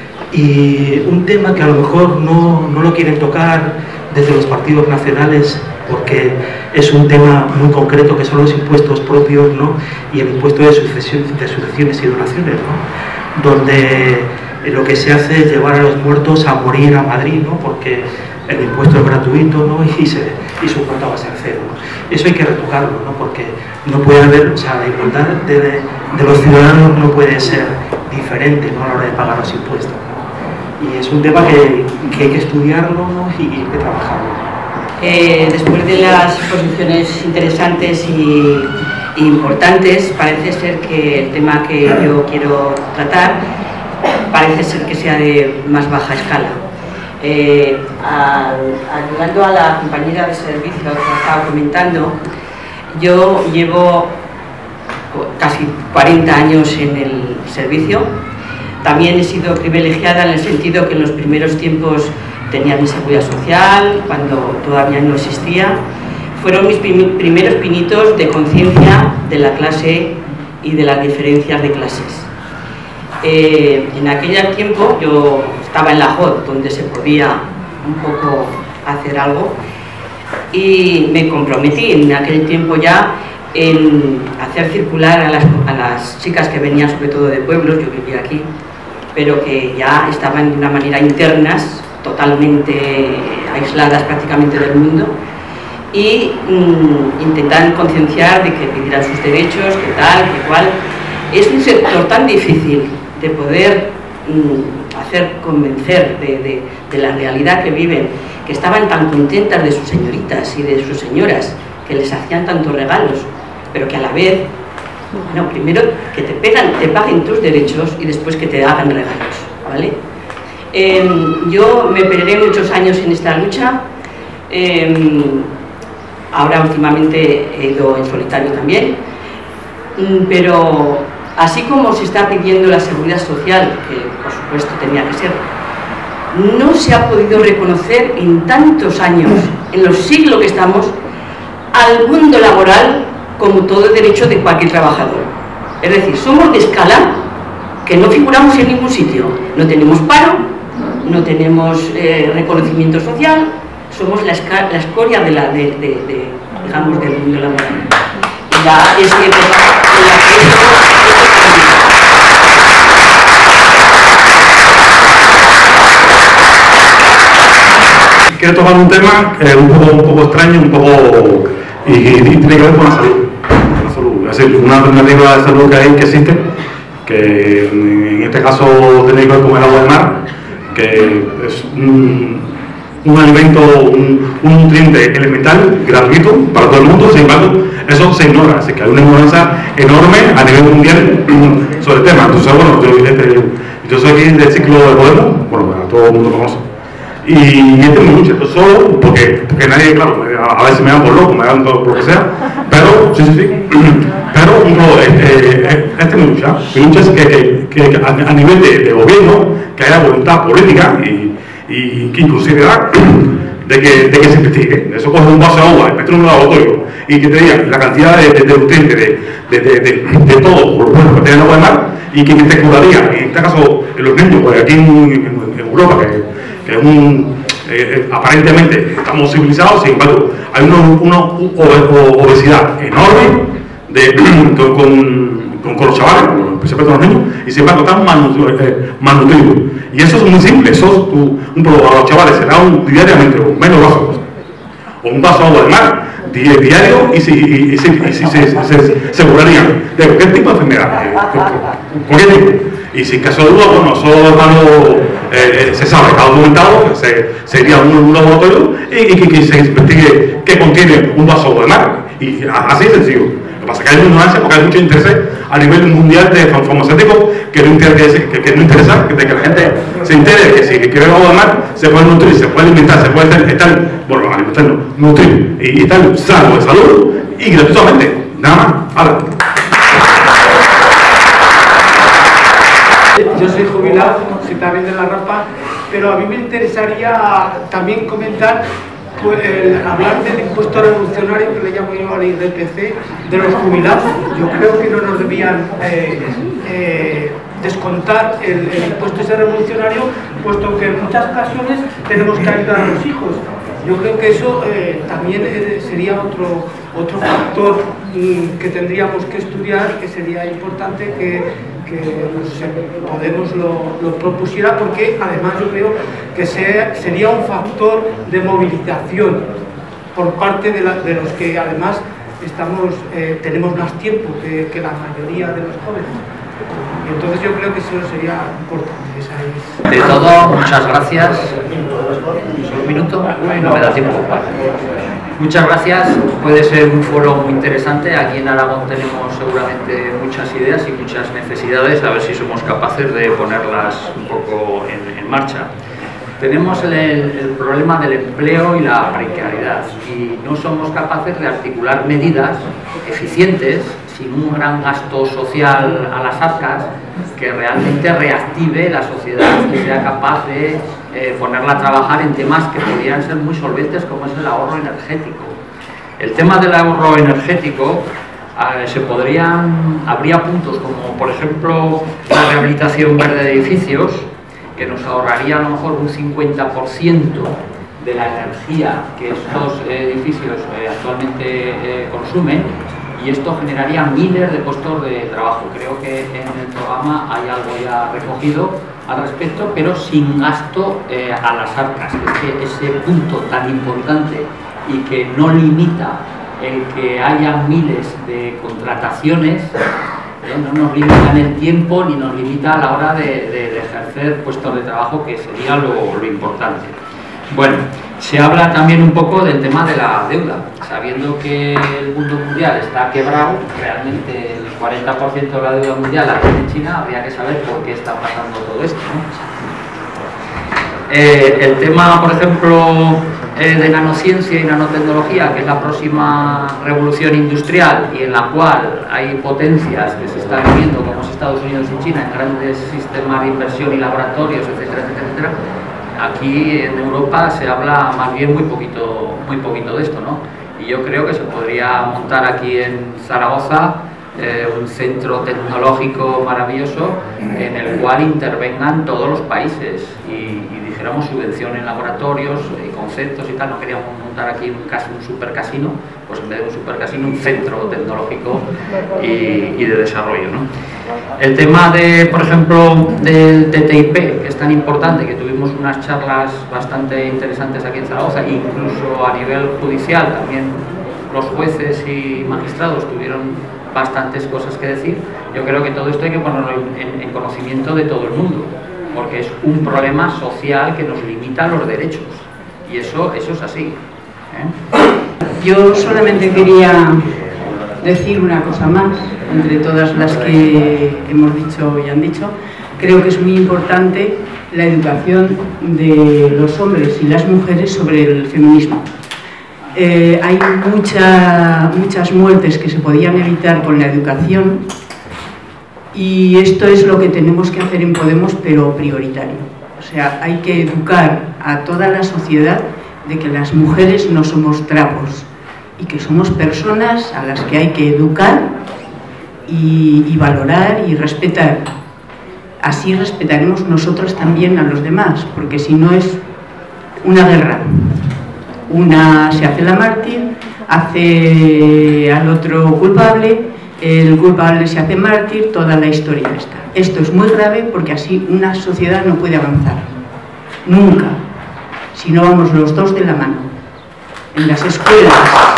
Y un tema que a lo mejor no, no lo quieren tocar desde los partidos nacionales porque es un tema muy concreto que son los impuestos propios, ¿no? Y el impuesto de, sucesión, de sucesiones y donaciones, ¿no? Donde lo que se hace es llevar a los muertos a morir a Madrid, ¿no? Porque el impuesto es gratuito, ¿no? Y, se, y su cuota va a ser cero, ¿no? Eso hay que retocarlo, ¿no? Porque no puede haber, o sea, la igualdad de, de, de los ciudadanos no puede ser diferente, ¿no? A la hora de pagar los impuestos, ¿no? Y es un tema que, que hay que estudiarlo, ¿no? Y hay que trabajarlo. Eh, después de las exposiciones interesantes y, y importantes, parece ser que el tema que yo quiero tratar parece ser que sea de más baja escala. Eh, al, ayudando a la compañera de servicio que estaba comentando, yo llevo casi cuarenta años en el servicio. También he sido privilegiada en el sentido que en los primeros tiempos tenía mi seguridad social, cuando todavía no existía. Fueron mis prim primeros pinitos de conciencia de la clase y de las diferencias de clases. Eh, en aquel tiempo yo estaba en la J O D, donde se podía un poco hacer algo, y me comprometí en aquel tiempo ya en hacer circular a las, a las chicas que venían sobre todo de pueblos, yo vivía aquí, pero que ya estaban de una manera internas, totalmente aisladas prácticamente del mundo, y mmm, intentar concienciar de que pidieran sus derechos, que tal, que cual. Es un sector tan difícil de poder mmm, hacer convencer de, de, de la realidad que viven, que estaban tan contentas de sus señoritas y de sus señoras, que les hacían tantos regalos, pero que a la vez, bueno, primero que te, pegan, te paguen tus derechos y después que te hagan regalos, ¿vale? Eh, yo me peleé muchos años en esta lucha, eh, ahora últimamente he ido en solitario también, pero así como se está pidiendo la seguridad social, que por supuesto tenía que ser, no se ha podido reconocer en tantos años, en los siglos que estamos, al mundo laboral como todo derecho de cualquier trabajador. Es decir, somos de escala que no figuramos en ningún sitio. No tenemos paro, no tenemos eh, reconocimiento social, somos la, la escoria de la, de, de, de, digamos, del mundo laboral. Y ya es que, quiero tomar un tema eh, un, poco, un poco extraño, un poco y, y, y tiene que ver con la salud. La salud. Es decir, una alternativa de salud que hay, que existe, que en este caso tiene que ver con el agua de mar, que es un, un alimento, un, un nutriente elemental, gratuito para todo el mundo. Sin embargo, eso se ignora, así que hay una ignorancia enorme a nivel mundial sobre el tema. Entonces, bueno, yo, este, yo soy aquí del ciclo de Podemos, bueno, bueno, todo el mundo lo conoce. Y este es mi lucha, esto solo, porque, porque nadie, claro, a, a veces me dan por loco, me dan por lo que sea, pero, sí, sí, sí, pero no, este, este es mi lucha. Mi lucha es que, que, que a, a nivel de, de gobierno, que haya voluntad política y, y que inclusividad de que, de que se investigue. Eso coge un vaso de agua, el petróleo en un laboratorio, y que te digan la cantidad de, de, de nutrientes, de, de, de, de, de todo, por bueno, que tiene el agua de mar, y que, que te curaría, en este caso, en los niños, pues aquí en, en, en Europa, que que es un, eh, aparentemente estamos civilizados, sin embargo hay una, una obesidad enorme de, con, con, con los chavales, especialmente con los niños, y sin embargo están malnutridos, eh, malnutridos. Y eso es muy simple, eso es tu, un, a los chavales se da un, diariamente un menos vaso, o un vaso de agua de mar diario, y si, y, y, si, y si se, se, se, se curarían de cualquier tipo de enfermedad, eh, cualquier tipo. Y sin caso de duda, bueno, eso algo, eh, se sabe, está documentado, se, sería un, un laboratorio y, y que, que se investigue qué contiene un vaso de mar. Y así de sencillo. Lo que pasa es que hay una ignorancia porque hay mucho interés a nivel mundial de farmacéuticos que no interesa que, que, no interesa, de que la gente se entere que si quiere agua de mar se puede nutrir, se puede alimentar, se puede estar, estar bueno, alimentar no, nutrir y, y estar sano de salud y gratuitamente. Nada más. Ahora. Yo soy jubilado, soy también de la Rapa, pero a mí me interesaría también comentar, pues, el, hablar del impuesto revolucionario que le llamo yo al I R P C de los jubilados. Yo creo que no nos debían eh, eh, descontar el, el impuesto ese revolucionario, puesto que en muchas ocasiones tenemos que ayudar a los hijos. Yo creo que eso eh, también eh, sería otro, otro factor mm, que tendríamos que estudiar, que sería importante que, que no sé, Podemos lo, lo propusiera, porque además yo creo que sea, sería un factor de movilización por parte de, la, de los que además estamos, eh, tenemos más tiempo que, que la mayoría de los jóvenes. Y entonces yo creo que eso sería importante. Esa es... De todo, muchas gracias. ¿Solo un minuto? No me da tiempo. Muchas gracias. Puede ser un foro muy interesante. Aquí en Aragón tenemos seguramente muchas ideas y muchas necesidades. A ver si somos capaces de ponerlas un poco en, en marcha. Tenemos el, el problema del empleo y la precariedad y no somos capaces de articular medidas eficientes sin un gran gasto social a las arcas, que realmente reactive la sociedad y sea capaz de eh, ponerla a trabajar en temas que podrían ser muy solventes, como es el ahorro energético. El tema del ahorro energético, eh, se podrían, habría puntos como por ejemplo la rehabilitación verde de edificios, que nos ahorraría a lo mejor un cincuenta por ciento de la energía que estos edificios eh, actualmente eh, consumen, y esto generaría miles de puestos de trabajo. Creo que en el programa hay algo ya recogido al respecto, pero sin gasto eh, a las arcas. Es que ese punto tan importante y que no limita el que haya miles de contrataciones, eh, no nos limita en el tiempo ni nos limita a la hora de, de, de ejercer puestos de trabajo, que sería lo, lo importante. Bueno, se habla también un poco del tema de la deuda, sabiendo que el mundo mundial está quebrado, realmente el cuarenta por ciento de la deuda mundial la tiene China, habría que saber por qué está pasando todo esto, ¿no? Eh, el tema, por ejemplo, eh, de nanociencia y nanotecnología, que es la próxima revolución industrial y en la cual hay potencias que se están viendo, como es Estados Unidos y China, en grandes sistemas de inversión y laboratorios, etcétera, etcétera, etcétera. Aquí en Europa se habla más bien muy poquito, muy poquito de esto, ¿no? Y yo creo que se podría montar aquí en Zaragoza eh, un centro tecnológico maravilloso en el cual intervengan todos los países y, y dijéramos subvención en laboratorios y conceptos y tal. No queríamos montar aquí un, un super casino, pues en vez de un super casino, un centro tecnológico y, y de desarrollo, ¿no? El tema de, por ejemplo, del T T I P, que es tan importante, que tuvimos unas charlas bastante interesantes aquí en Zaragoza, incluso a nivel judicial también los jueces y magistrados tuvieron bastantes cosas que decir. Yo creo que todo esto hay que ponerlo en, en conocimiento de todo el mundo, porque es un problema social que nos limita los derechos, y eso, eso es así, ¿eh? Yo solamente quería decir una cosa más, entre todas las que hemos dicho y han dicho. Creo que es muy importante la educación de los hombres y las mujeres sobre el feminismo. Eh, hay mucha, muchas muertes que se podían evitar con la educación, y esto es lo que tenemos que hacer en Podemos, pero prioritario. O sea, hay que educar a toda la sociedad de que las mujeres no somos trapos y que somos personas a las que hay que educar y, y valorar y respetar. Así respetaremos nosotros también a los demás, porque si no es una guerra. Una se hace la mártir, hace al otro culpable, el culpable se hace mártir, toda la historia está. Esto es muy grave porque así una sociedad no puede avanzar. Nunca. Si no vamos los dos de la mano. En las escuelas,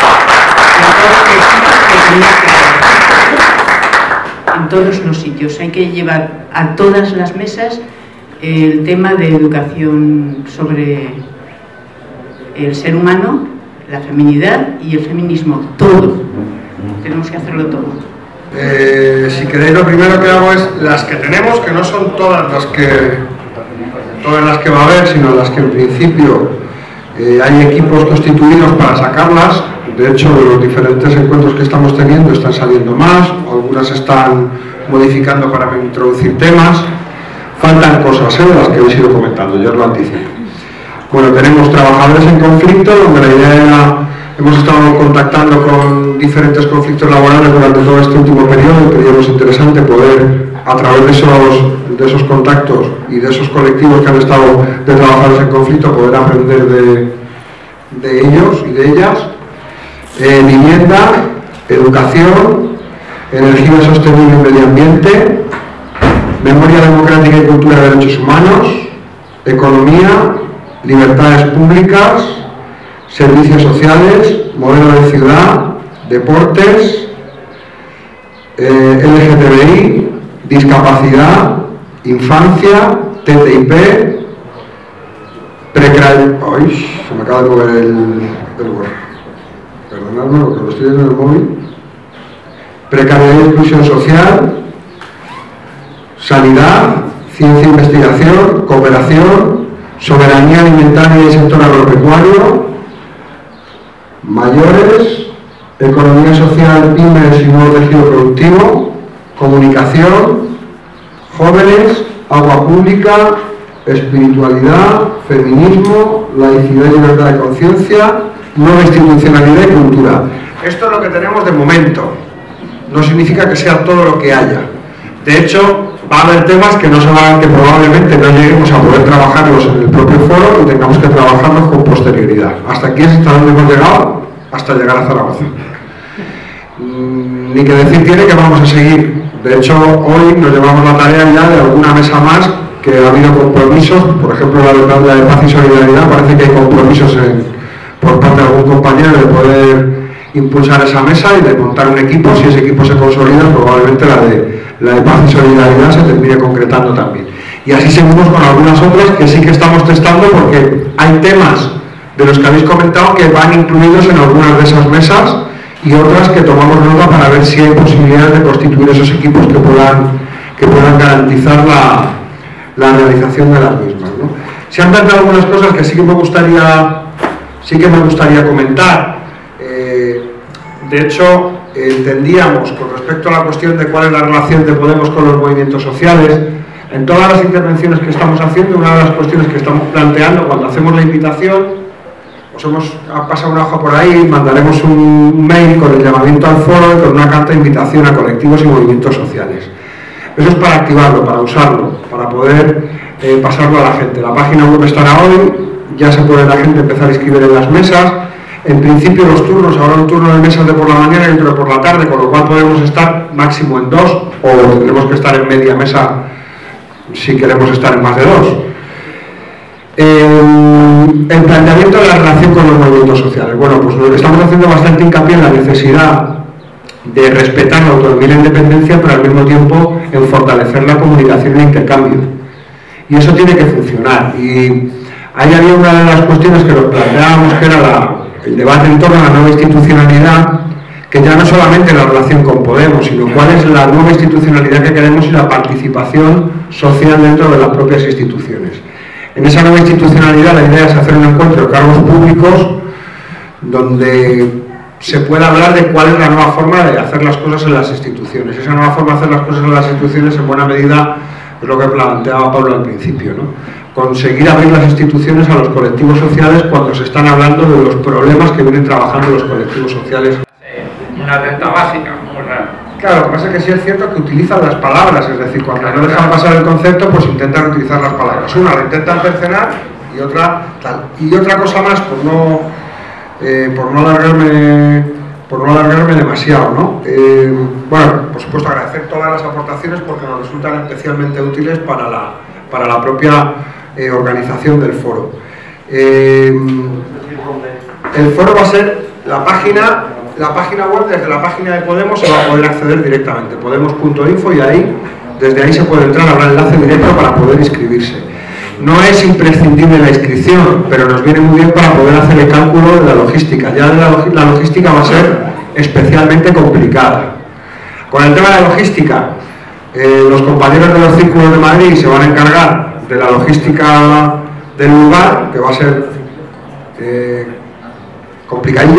en todos los sitios hay que llevar a todas las mesas el tema de educación sobre el ser humano, la feminidad y el feminismo, todo. Tenemos que hacerlo todo. Eh, si queréis, lo primero que hago es las que tenemos, que no son todas las que todas las que va a haber, sino las que en principio eh, hay equipos constituidos para sacarlas. De hecho, de los diferentes encuentros que estamos teniendo están saliendo más, algunas están modificando para introducir temas. Faltan cosas, ¿eh?, de las que habéis ido comentando, yo os lo anticipo. Bueno, tenemos trabajadores en conflicto, donde la idea era, hemos estado contactando con diferentes conflictos laborales durante todo este último periodo, y creíamos interesante poder, a través de esos, de esos contactos y de esos colectivos que han estado de trabajadores en conflicto, poder aprender de, de ellos y de ellas. Eh, vivienda, educación, energía sostenible y medio ambiente, memoria democrática y cultura de derechos humanos, economía, libertades públicas, servicios sociales, modelo de ciudad, deportes, eh, L G T B I, discapacidad, infancia, T T I P, precariedad. ¡Ay! Se me acaba de mover el, el Word. Perdonadme porque lo estoy viendo en el móvil. Precariedad y inclusión social, sanidad, ciencia e investigación, cooperación, soberanía alimentaria y sector agropecuario, mayores, economía social, pymes y nuevo tejido productivo, comunicación, jóvenes, agua pública, espiritualidad, feminismo, laicidad y libertad de conciencia, nueva institucionalidad y cultura. Esto es lo que tenemos de momento. No significa que sea todo lo que haya. De hecho, va a haber temas que no se van, que probablemente no lleguemos a poder trabajarlos en el propio foro y tengamos que trabajarlos con posterioridad. Hasta aquí es hasta donde hemos llegado, hasta llegar a Zaragoza. Mm, ni que decir tiene que vamos a seguir. De hecho, hoy nos llevamos la tarea ya de alguna mesa más que ha habido compromisos, por ejemplo la de, la de paz y solidaridad, parece que hay compromisos en, por parte de algún compañero de poder impulsar esa mesa y de montar un equipo. Si ese equipo se consolida, probablemente la de, la de paz y solidaridad se termine concretando también. Y así seguimos con algunas otras que sí que estamos testando, porque hay temas de los que habéis comentado que van incluidos en algunas de esas mesas y otras que tomamos nota para ver si hay posibilidades de constituir esos equipos que puedan, que puedan garantizar la, la realización de las mismas, ¿no? Se han planteado algunas cosas que sí que me gustaría, sí que me gustaría comentar. Eh, de hecho, entendíamos con respecto a la cuestión de cuál es la relación de Podemos con los movimientos sociales. En todas las intervenciones que estamos haciendo, una de las cuestiones que estamos planteando cuando hacemos la invitación, os hemos pasado una hoja por ahí, mandaremos un mail con el llamamiento al foro y con una carta de invitación a colectivos y movimientos sociales. Eso es para activarlo, para usarlo, para poder eh, pasarlo a la gente. La página web estará hoy, ya se puede la gente empezar a inscribir en las mesas. En principio los turnos, ahora un turno de mesas de por la mañana y otro de por la tarde, con lo cual podemos estar máximo en dos, o tendremos que estar en media mesa si queremos estar en más de dos. Eh, el planteamiento de la relación con los movimientos sociales. Bueno, pues estamos haciendo bastante hincapié en la necesidad de respetar la autonomía y la independencia, pero al mismo tiempo en fortalecer la comunicación y el intercambio. Y eso tiene que funcionar. Y ahí había una de las cuestiones que nos planteábamos, que era la, el debate en torno a la nueva institucionalidad, que ya no solamente la relación con Podemos, sino cuál es la nueva institucionalidad que queremos y la participación social dentro de las propias instituciones. En esa nueva institucionalidad la idea es hacer un encuentro de cargos públicos donde se pueda hablar de cuál es la nueva forma de hacer las cosas en las instituciones. Esa nueva forma de hacer las cosas en las instituciones en buena medida es lo que planteaba Pablo al principio, ¿no? Conseguir abrir las instituciones a los colectivos sociales cuando se están hablando de los problemas que vienen trabajando los colectivos sociales. Una renta básica, muy raro. Claro, lo que pasa es que sí es cierto que utilizan las palabras, es decir, cuando no dejan pasar el concepto, pues intentan utilizar las palabras. Una la intentan cercenar y otra tal. Y otra cosa más, por no, eh, por no alargarme, por no alargarme demasiado, ¿no? Eh, bueno, por supuesto agradecer todas las aportaciones porque nos resultan especialmente útiles para la, para la propia eh, organización del foro. Eh, el foro va a ser la página. La página web, desde la página de Podemos se va a poder acceder directamente, podemos punto info, y ahí, desde ahí se puede entrar, habrá enlace directo para poder inscribirse. No es imprescindible la inscripción, pero nos viene muy bien para poder hacer el cálculo de la logística. Ya la, log la logística va a ser especialmente complicada. Con el tema de la logística, eh, los compañeros de los círculos de Madrid se van a encargar de la logística del lugar, que va a ser eh, complicadilla.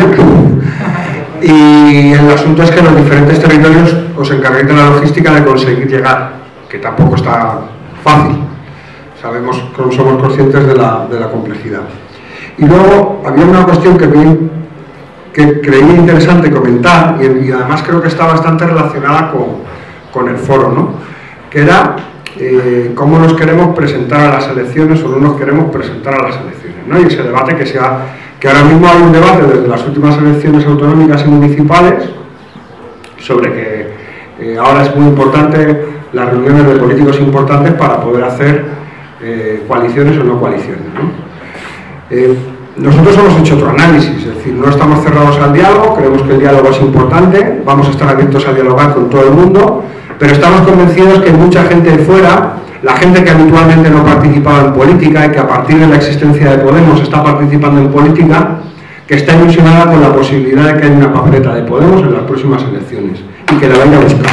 Y el asunto es que en los diferentes territorios os encarguéis de la logística de conseguir llegar, que tampoco está fácil. Sabemos, somos conscientes de la, de la complejidad. Y luego había una cuestión que, vi, que creía interesante comentar, y, y además creo que está bastante relacionada con, con el foro, ¿no? Que era eh, cómo nos queremos presentar a las elecciones o no nos queremos presentar a las elecciones, ¿no? Y ese debate que se ha... que ahora mismo hay un debate desde las últimas elecciones autonómicas y municipales sobre que eh, ahora es muy importante las reuniones de políticos importantes para poder hacer eh, coaliciones o no coaliciones, ¿no? Eh, nosotros hemos hecho otro análisis, es decir, no estamos cerrados al diálogo, creemos que el diálogo es importante, vamos a estar abiertos a dialogar con todo el mundo, pero estamos convencidos que mucha gente de fuera, la gente que habitualmente no participaba en política y que a partir de la existencia de Podemos está participando en política, que está ilusionada con la posibilidad de que haya una papeleta de Podemos en las próximas elecciones y que la vaya a buscar.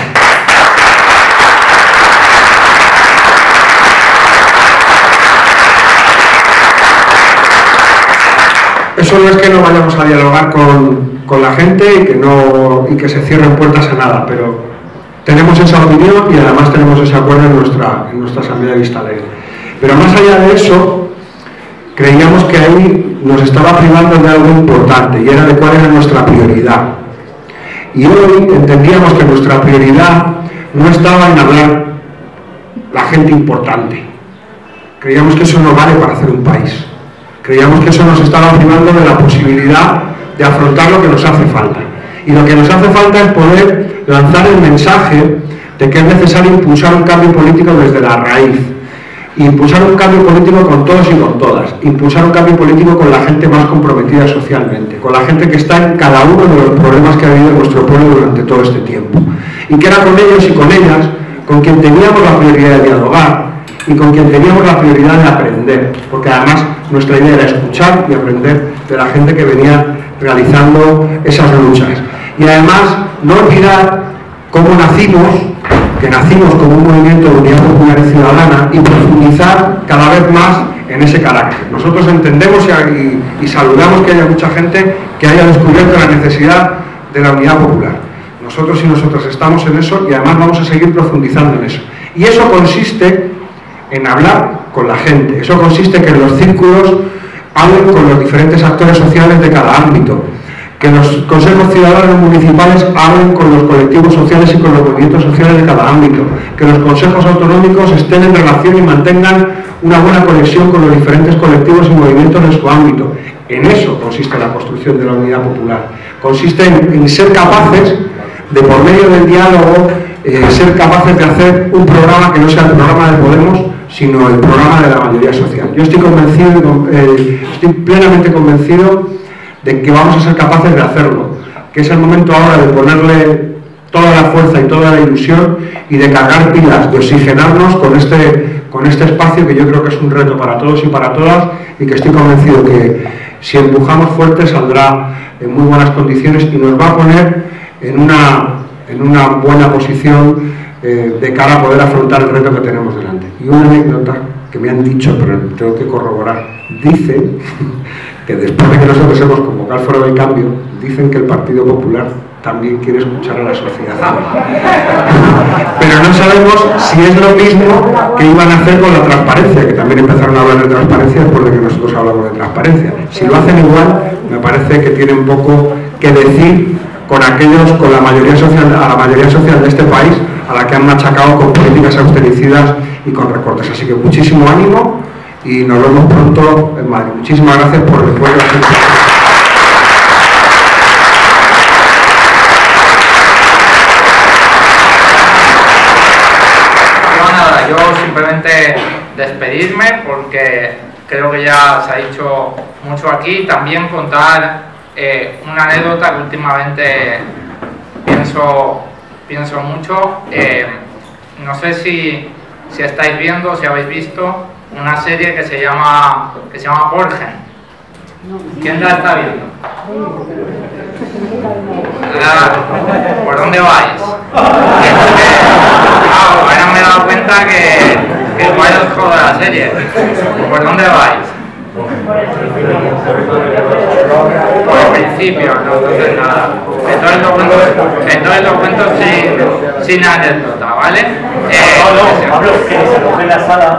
Eso no es que no vayamos a dialogar con, con la gente y que, no, y que se cierren puertas a nada, pero tenemos esa opinión y además tenemos ese acuerdo en nuestra, en nuestra Asamblea de Vista Alegre. Pero más allá de eso, creíamos que ahí nos estaba privando de algo importante y era de cuál era nuestra prioridad. Y hoy entendíamos que nuestra prioridad no estaba en hablar la gente importante. Creíamos que eso no vale para hacer un país. Creíamos que eso nos estaba privando de la posibilidad de afrontar lo que nos hace falta. Y lo que nos hace falta es poder lanzar el mensaje de que es necesario impulsar un cambio político desde la raíz. Impulsar un cambio político con todos y con todas. Impulsar un cambio político con la gente más comprometida socialmente. Con la gente que está en cada uno de los problemas que ha vivido nuestro pueblo durante todo este tiempo. Y que era con ellos y con ellas con quien teníamos la prioridad de dialogar y con quien teníamos la prioridad de aprender. Porque además nuestra idea era escuchar y aprender de la gente que venía realizando esas luchas. Y además no olvidar cómo nacimos, que nacimos como un movimiento de unidad popular y ciudadana, y profundizar cada vez más en ese carácter. Nosotros entendemos y, y saludamos que haya mucha gente que haya descubierto la necesidad de la unidad popular. Nosotros y nosotras estamos en eso y además vamos a seguir profundizando en eso. Y eso consiste en hablar con la gente, eso consiste en que los círculos hablen con los diferentes actores sociales de cada ámbito, que los consejos ciudadanos municipales hablen con los colectivos sociales y con los movimientos sociales de cada ámbito, que los consejos autonómicos estén en relación y mantengan una buena conexión con los diferentes colectivos y movimientos de su ámbito. En eso consiste la construcción de la unidad popular. Consiste en, en ser capaces de, por medio del diálogo, eh, ser capaces de hacer un programa que no sea el programa de Podemos, sino el programa de la mayoría social. Yo estoy convencido, eh, estoy plenamente convencido de que vamos a ser capaces de hacerlo, que es el momento ahora de ponerle toda la fuerza y toda la ilusión y de cargar pilas, de oxigenarnos con este, con este espacio que yo creo que es un reto para todos y para todas y que estoy convencido que si empujamos fuerte saldrá en muy buenas condiciones y nos va a poner en una, en una buena posición eh, de cara a poder afrontar el reto que tenemos delante. Y una anécdota que me han dicho, pero tengo que corroborar, dicen que después de que nosotros hemos convocado el Foro del Cambio, dicen que el Partido Popular también quiere escuchar a la sociedad. Pero no sabemos si es lo mismo que iban a hacer con la transparencia, que también empezaron a hablar de transparencia después de que nosotros hablamos de transparencia. Si lo hacen igual, me parece que tienen poco que decir con aquellos, con la mayoría social, a la mayoría social de este país, a la que han machacado con políticas austericidas y con recortes. Así que muchísimo ánimo y nos vemos pronto en Madrid. Muchísimas gracias por el apoyo. Nada, yo simplemente despedirme porque creo que ya se ha dicho mucho aquí. También contar eh, una anécdota que últimamente pienso, pienso mucho. Eh, no sé si, si estáis viendo, si habéis visto una serie que se llama que se llama Borgen. ¿Quién la está viendo? Ah, ¿por dónde vais? Ah, ahora me he dado cuenta que, que igual os jodo la serie. ¿Por dónde vais? Por el principio, no, entonces nada. Entonces lo cuento, entonces lo cuento sin, sin anécdota, ¿vale? Eh, no, no, Pablo, que se lo ve en la sala.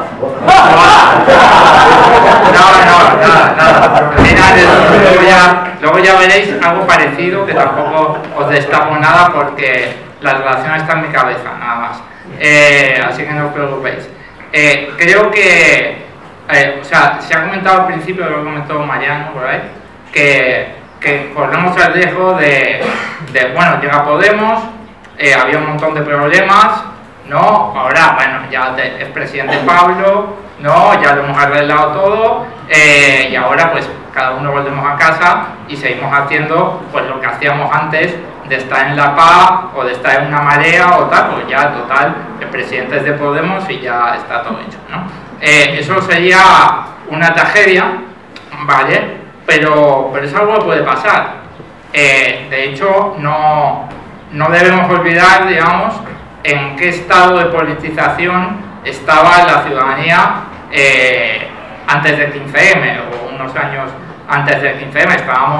No, no, nada, nada. Sin anécdota. Luego ya, luego ya veréis algo parecido, que tampoco os destapo nada porque la relación está en mi cabeza, nada más. Eh, así que no os preocupéis. Eh, creo que Eh, o sea, se ha comentado al principio, lo comentó Mariano por ahí, que, que corremos el riesgo de, de, bueno, llega Podemos, eh, había un montón de problemas, ¿no? Ahora, bueno, ya te, es presidente Pablo, ¿no? Ya lo hemos arreglado todo, eh, y ahora pues cada uno volvemos a casa y seguimos haciendo pues lo que hacíamos antes de estar en la paz o de estar en una marea o tal, pues ya total, el presidente es de Podemos y ya está todo hecho, ¿no? Eh, eso sería una tragedia, ¿vale? Pero, pero es algo que puede pasar. Eh, de hecho, no, no debemos olvidar, digamos, en qué estado de politización estaba la ciudadanía eh, antes del quince eme o unos años antes del quince eme. Estábamos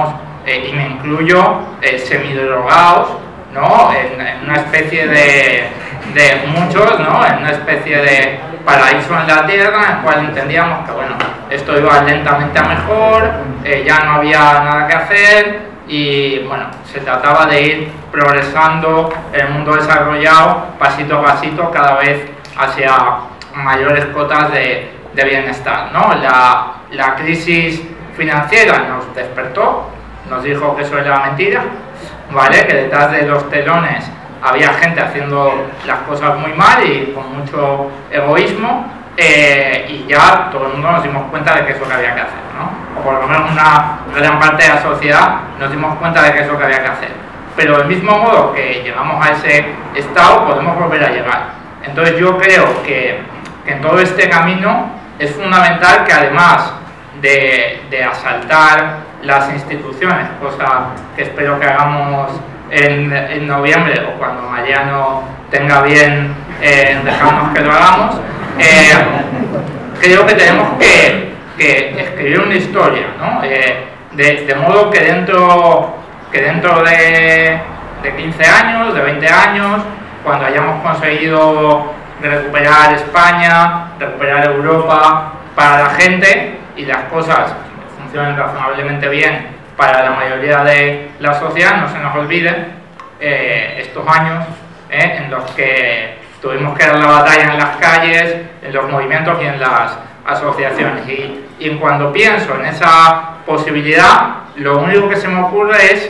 eh, y me incluyo, eh, semidrogados, ¿no? En, en una especie de, de muchos, ¿no? En una especie de paraíso en la tierra, en el cual entendíamos que, bueno, esto iba lentamente a mejor, eh, ya no había nada que hacer y, bueno, se trataba de ir progresando en el mundo desarrollado, pasito a pasito, cada vez hacia mayores cotas de, de bienestar, ¿no? La, la crisis financiera nos despertó, nos dijo que eso era mentira, ¿vale? Que detrás de los telones había gente haciendo las cosas muy mal y con mucho egoísmo, eh, y ya todo el mundo nos dimos cuenta de que eso que había que hacer, ¿no? O por lo menos una gran parte de la sociedad nos dimos cuenta de que eso que había que hacer. Pero del mismo modo que llegamos a ese estado, podemos volver a llegar. Entonces yo creo que, que en todo este camino es fundamental que además de, de asaltar las instituciones, cosa que espero que hagamos en, en noviembre o cuando Mariano tenga bien eh, dejarnos que lo hagamos, eh, creo que tenemos que, que escribir una historia, ¿no? Eh, de, de modo que dentro, que dentro de, de quince años, de veinte años, cuando hayamos conseguido recuperar España, recuperar Europa para la gente y las cosas funcionen razonablemente bien para la mayoría de la sociedad, no se nos olvide eh, estos años eh, en los que tuvimos que dar la batalla en las calles, en los movimientos y en las asociaciones. Y, y cuando pienso en esa posibilidad, lo único que se me ocurre es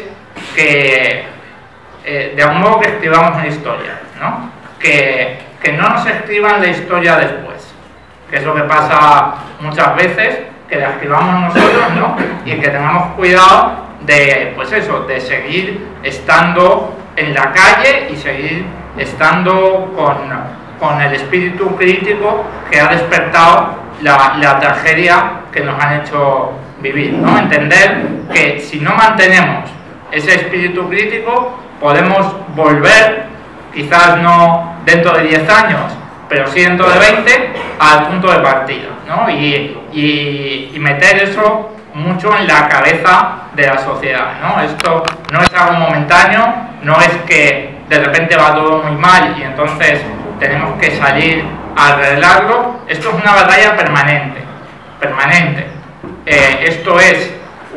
que eh, de algún modo que escribamos una historia, ¿no? Que, que no nos escriban la historia después, que es lo que pasa muchas veces, que la escribamos nosotros, ¿no? Y que tengamos cuidado de, pues eso, de seguir estando en la calle y seguir estando con, con el espíritu crítico que ha despertado la, la tragedia que nos han hecho vivir, ¿no? Entender que si no mantenemos ese espíritu crítico podemos volver, quizás no dentro de diez años, pero sí dentro de veinte, al punto de partida, ¿no? Y, y, y meter eso mucho en la cabeza de la sociedad, ¿no? Esto no es algo momentáneo, no es que de repente va todo muy mal y entonces tenemos que salir a arreglarlo. Esto es una batalla permanente, permanente. Eh, esto es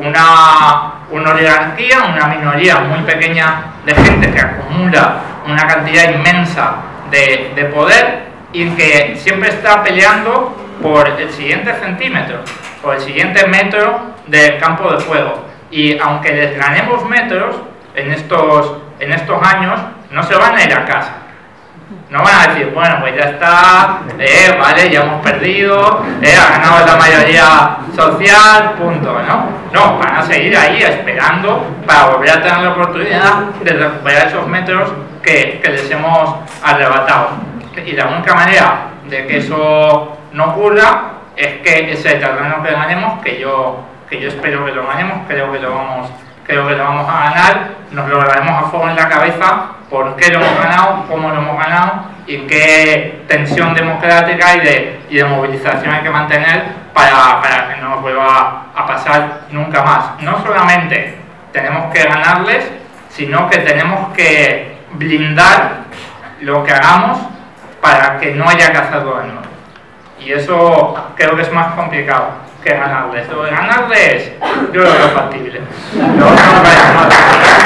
una, una oligarquía, una minoría muy pequeña de gente que acumula una cantidad inmensa de, de poder y que siempre está peleando por el siguiente centímetro, por el siguiente metro del campo de juego. Y aunque les ganemos metros en estos, en estos años, no se van a ir a casa. No van a decir, bueno, pues ya está, eh, vale, ya hemos perdido, eh, ha ganado la mayoría social, punto, ¿no? No, van a seguir ahí esperando para volver a tener la oportunidad de recuperar esos metros que, que les hemos arrebatado. Y la única manera de que eso no ocurra es que ese terreno que ganemos, que yo, que yo espero que lo ganemos, creo que lo vamos, creo que lo vamos a ganar, nos lo ganaremos a fuego en la cabeza, por qué lo hemos ganado, cómo lo hemos ganado y qué tensión democrática y de, y de movilización hay que mantener para, para que no nos vuelva a pasar nunca más. No solamente tenemos que ganarles, sino que tenemos que blindar lo que hagamos para que no haya que hacerlo de nuevo. Y eso creo que es más complicado que ganarles. Lo de ganarles, yo lo veo factible. Lo otro no vaya mal.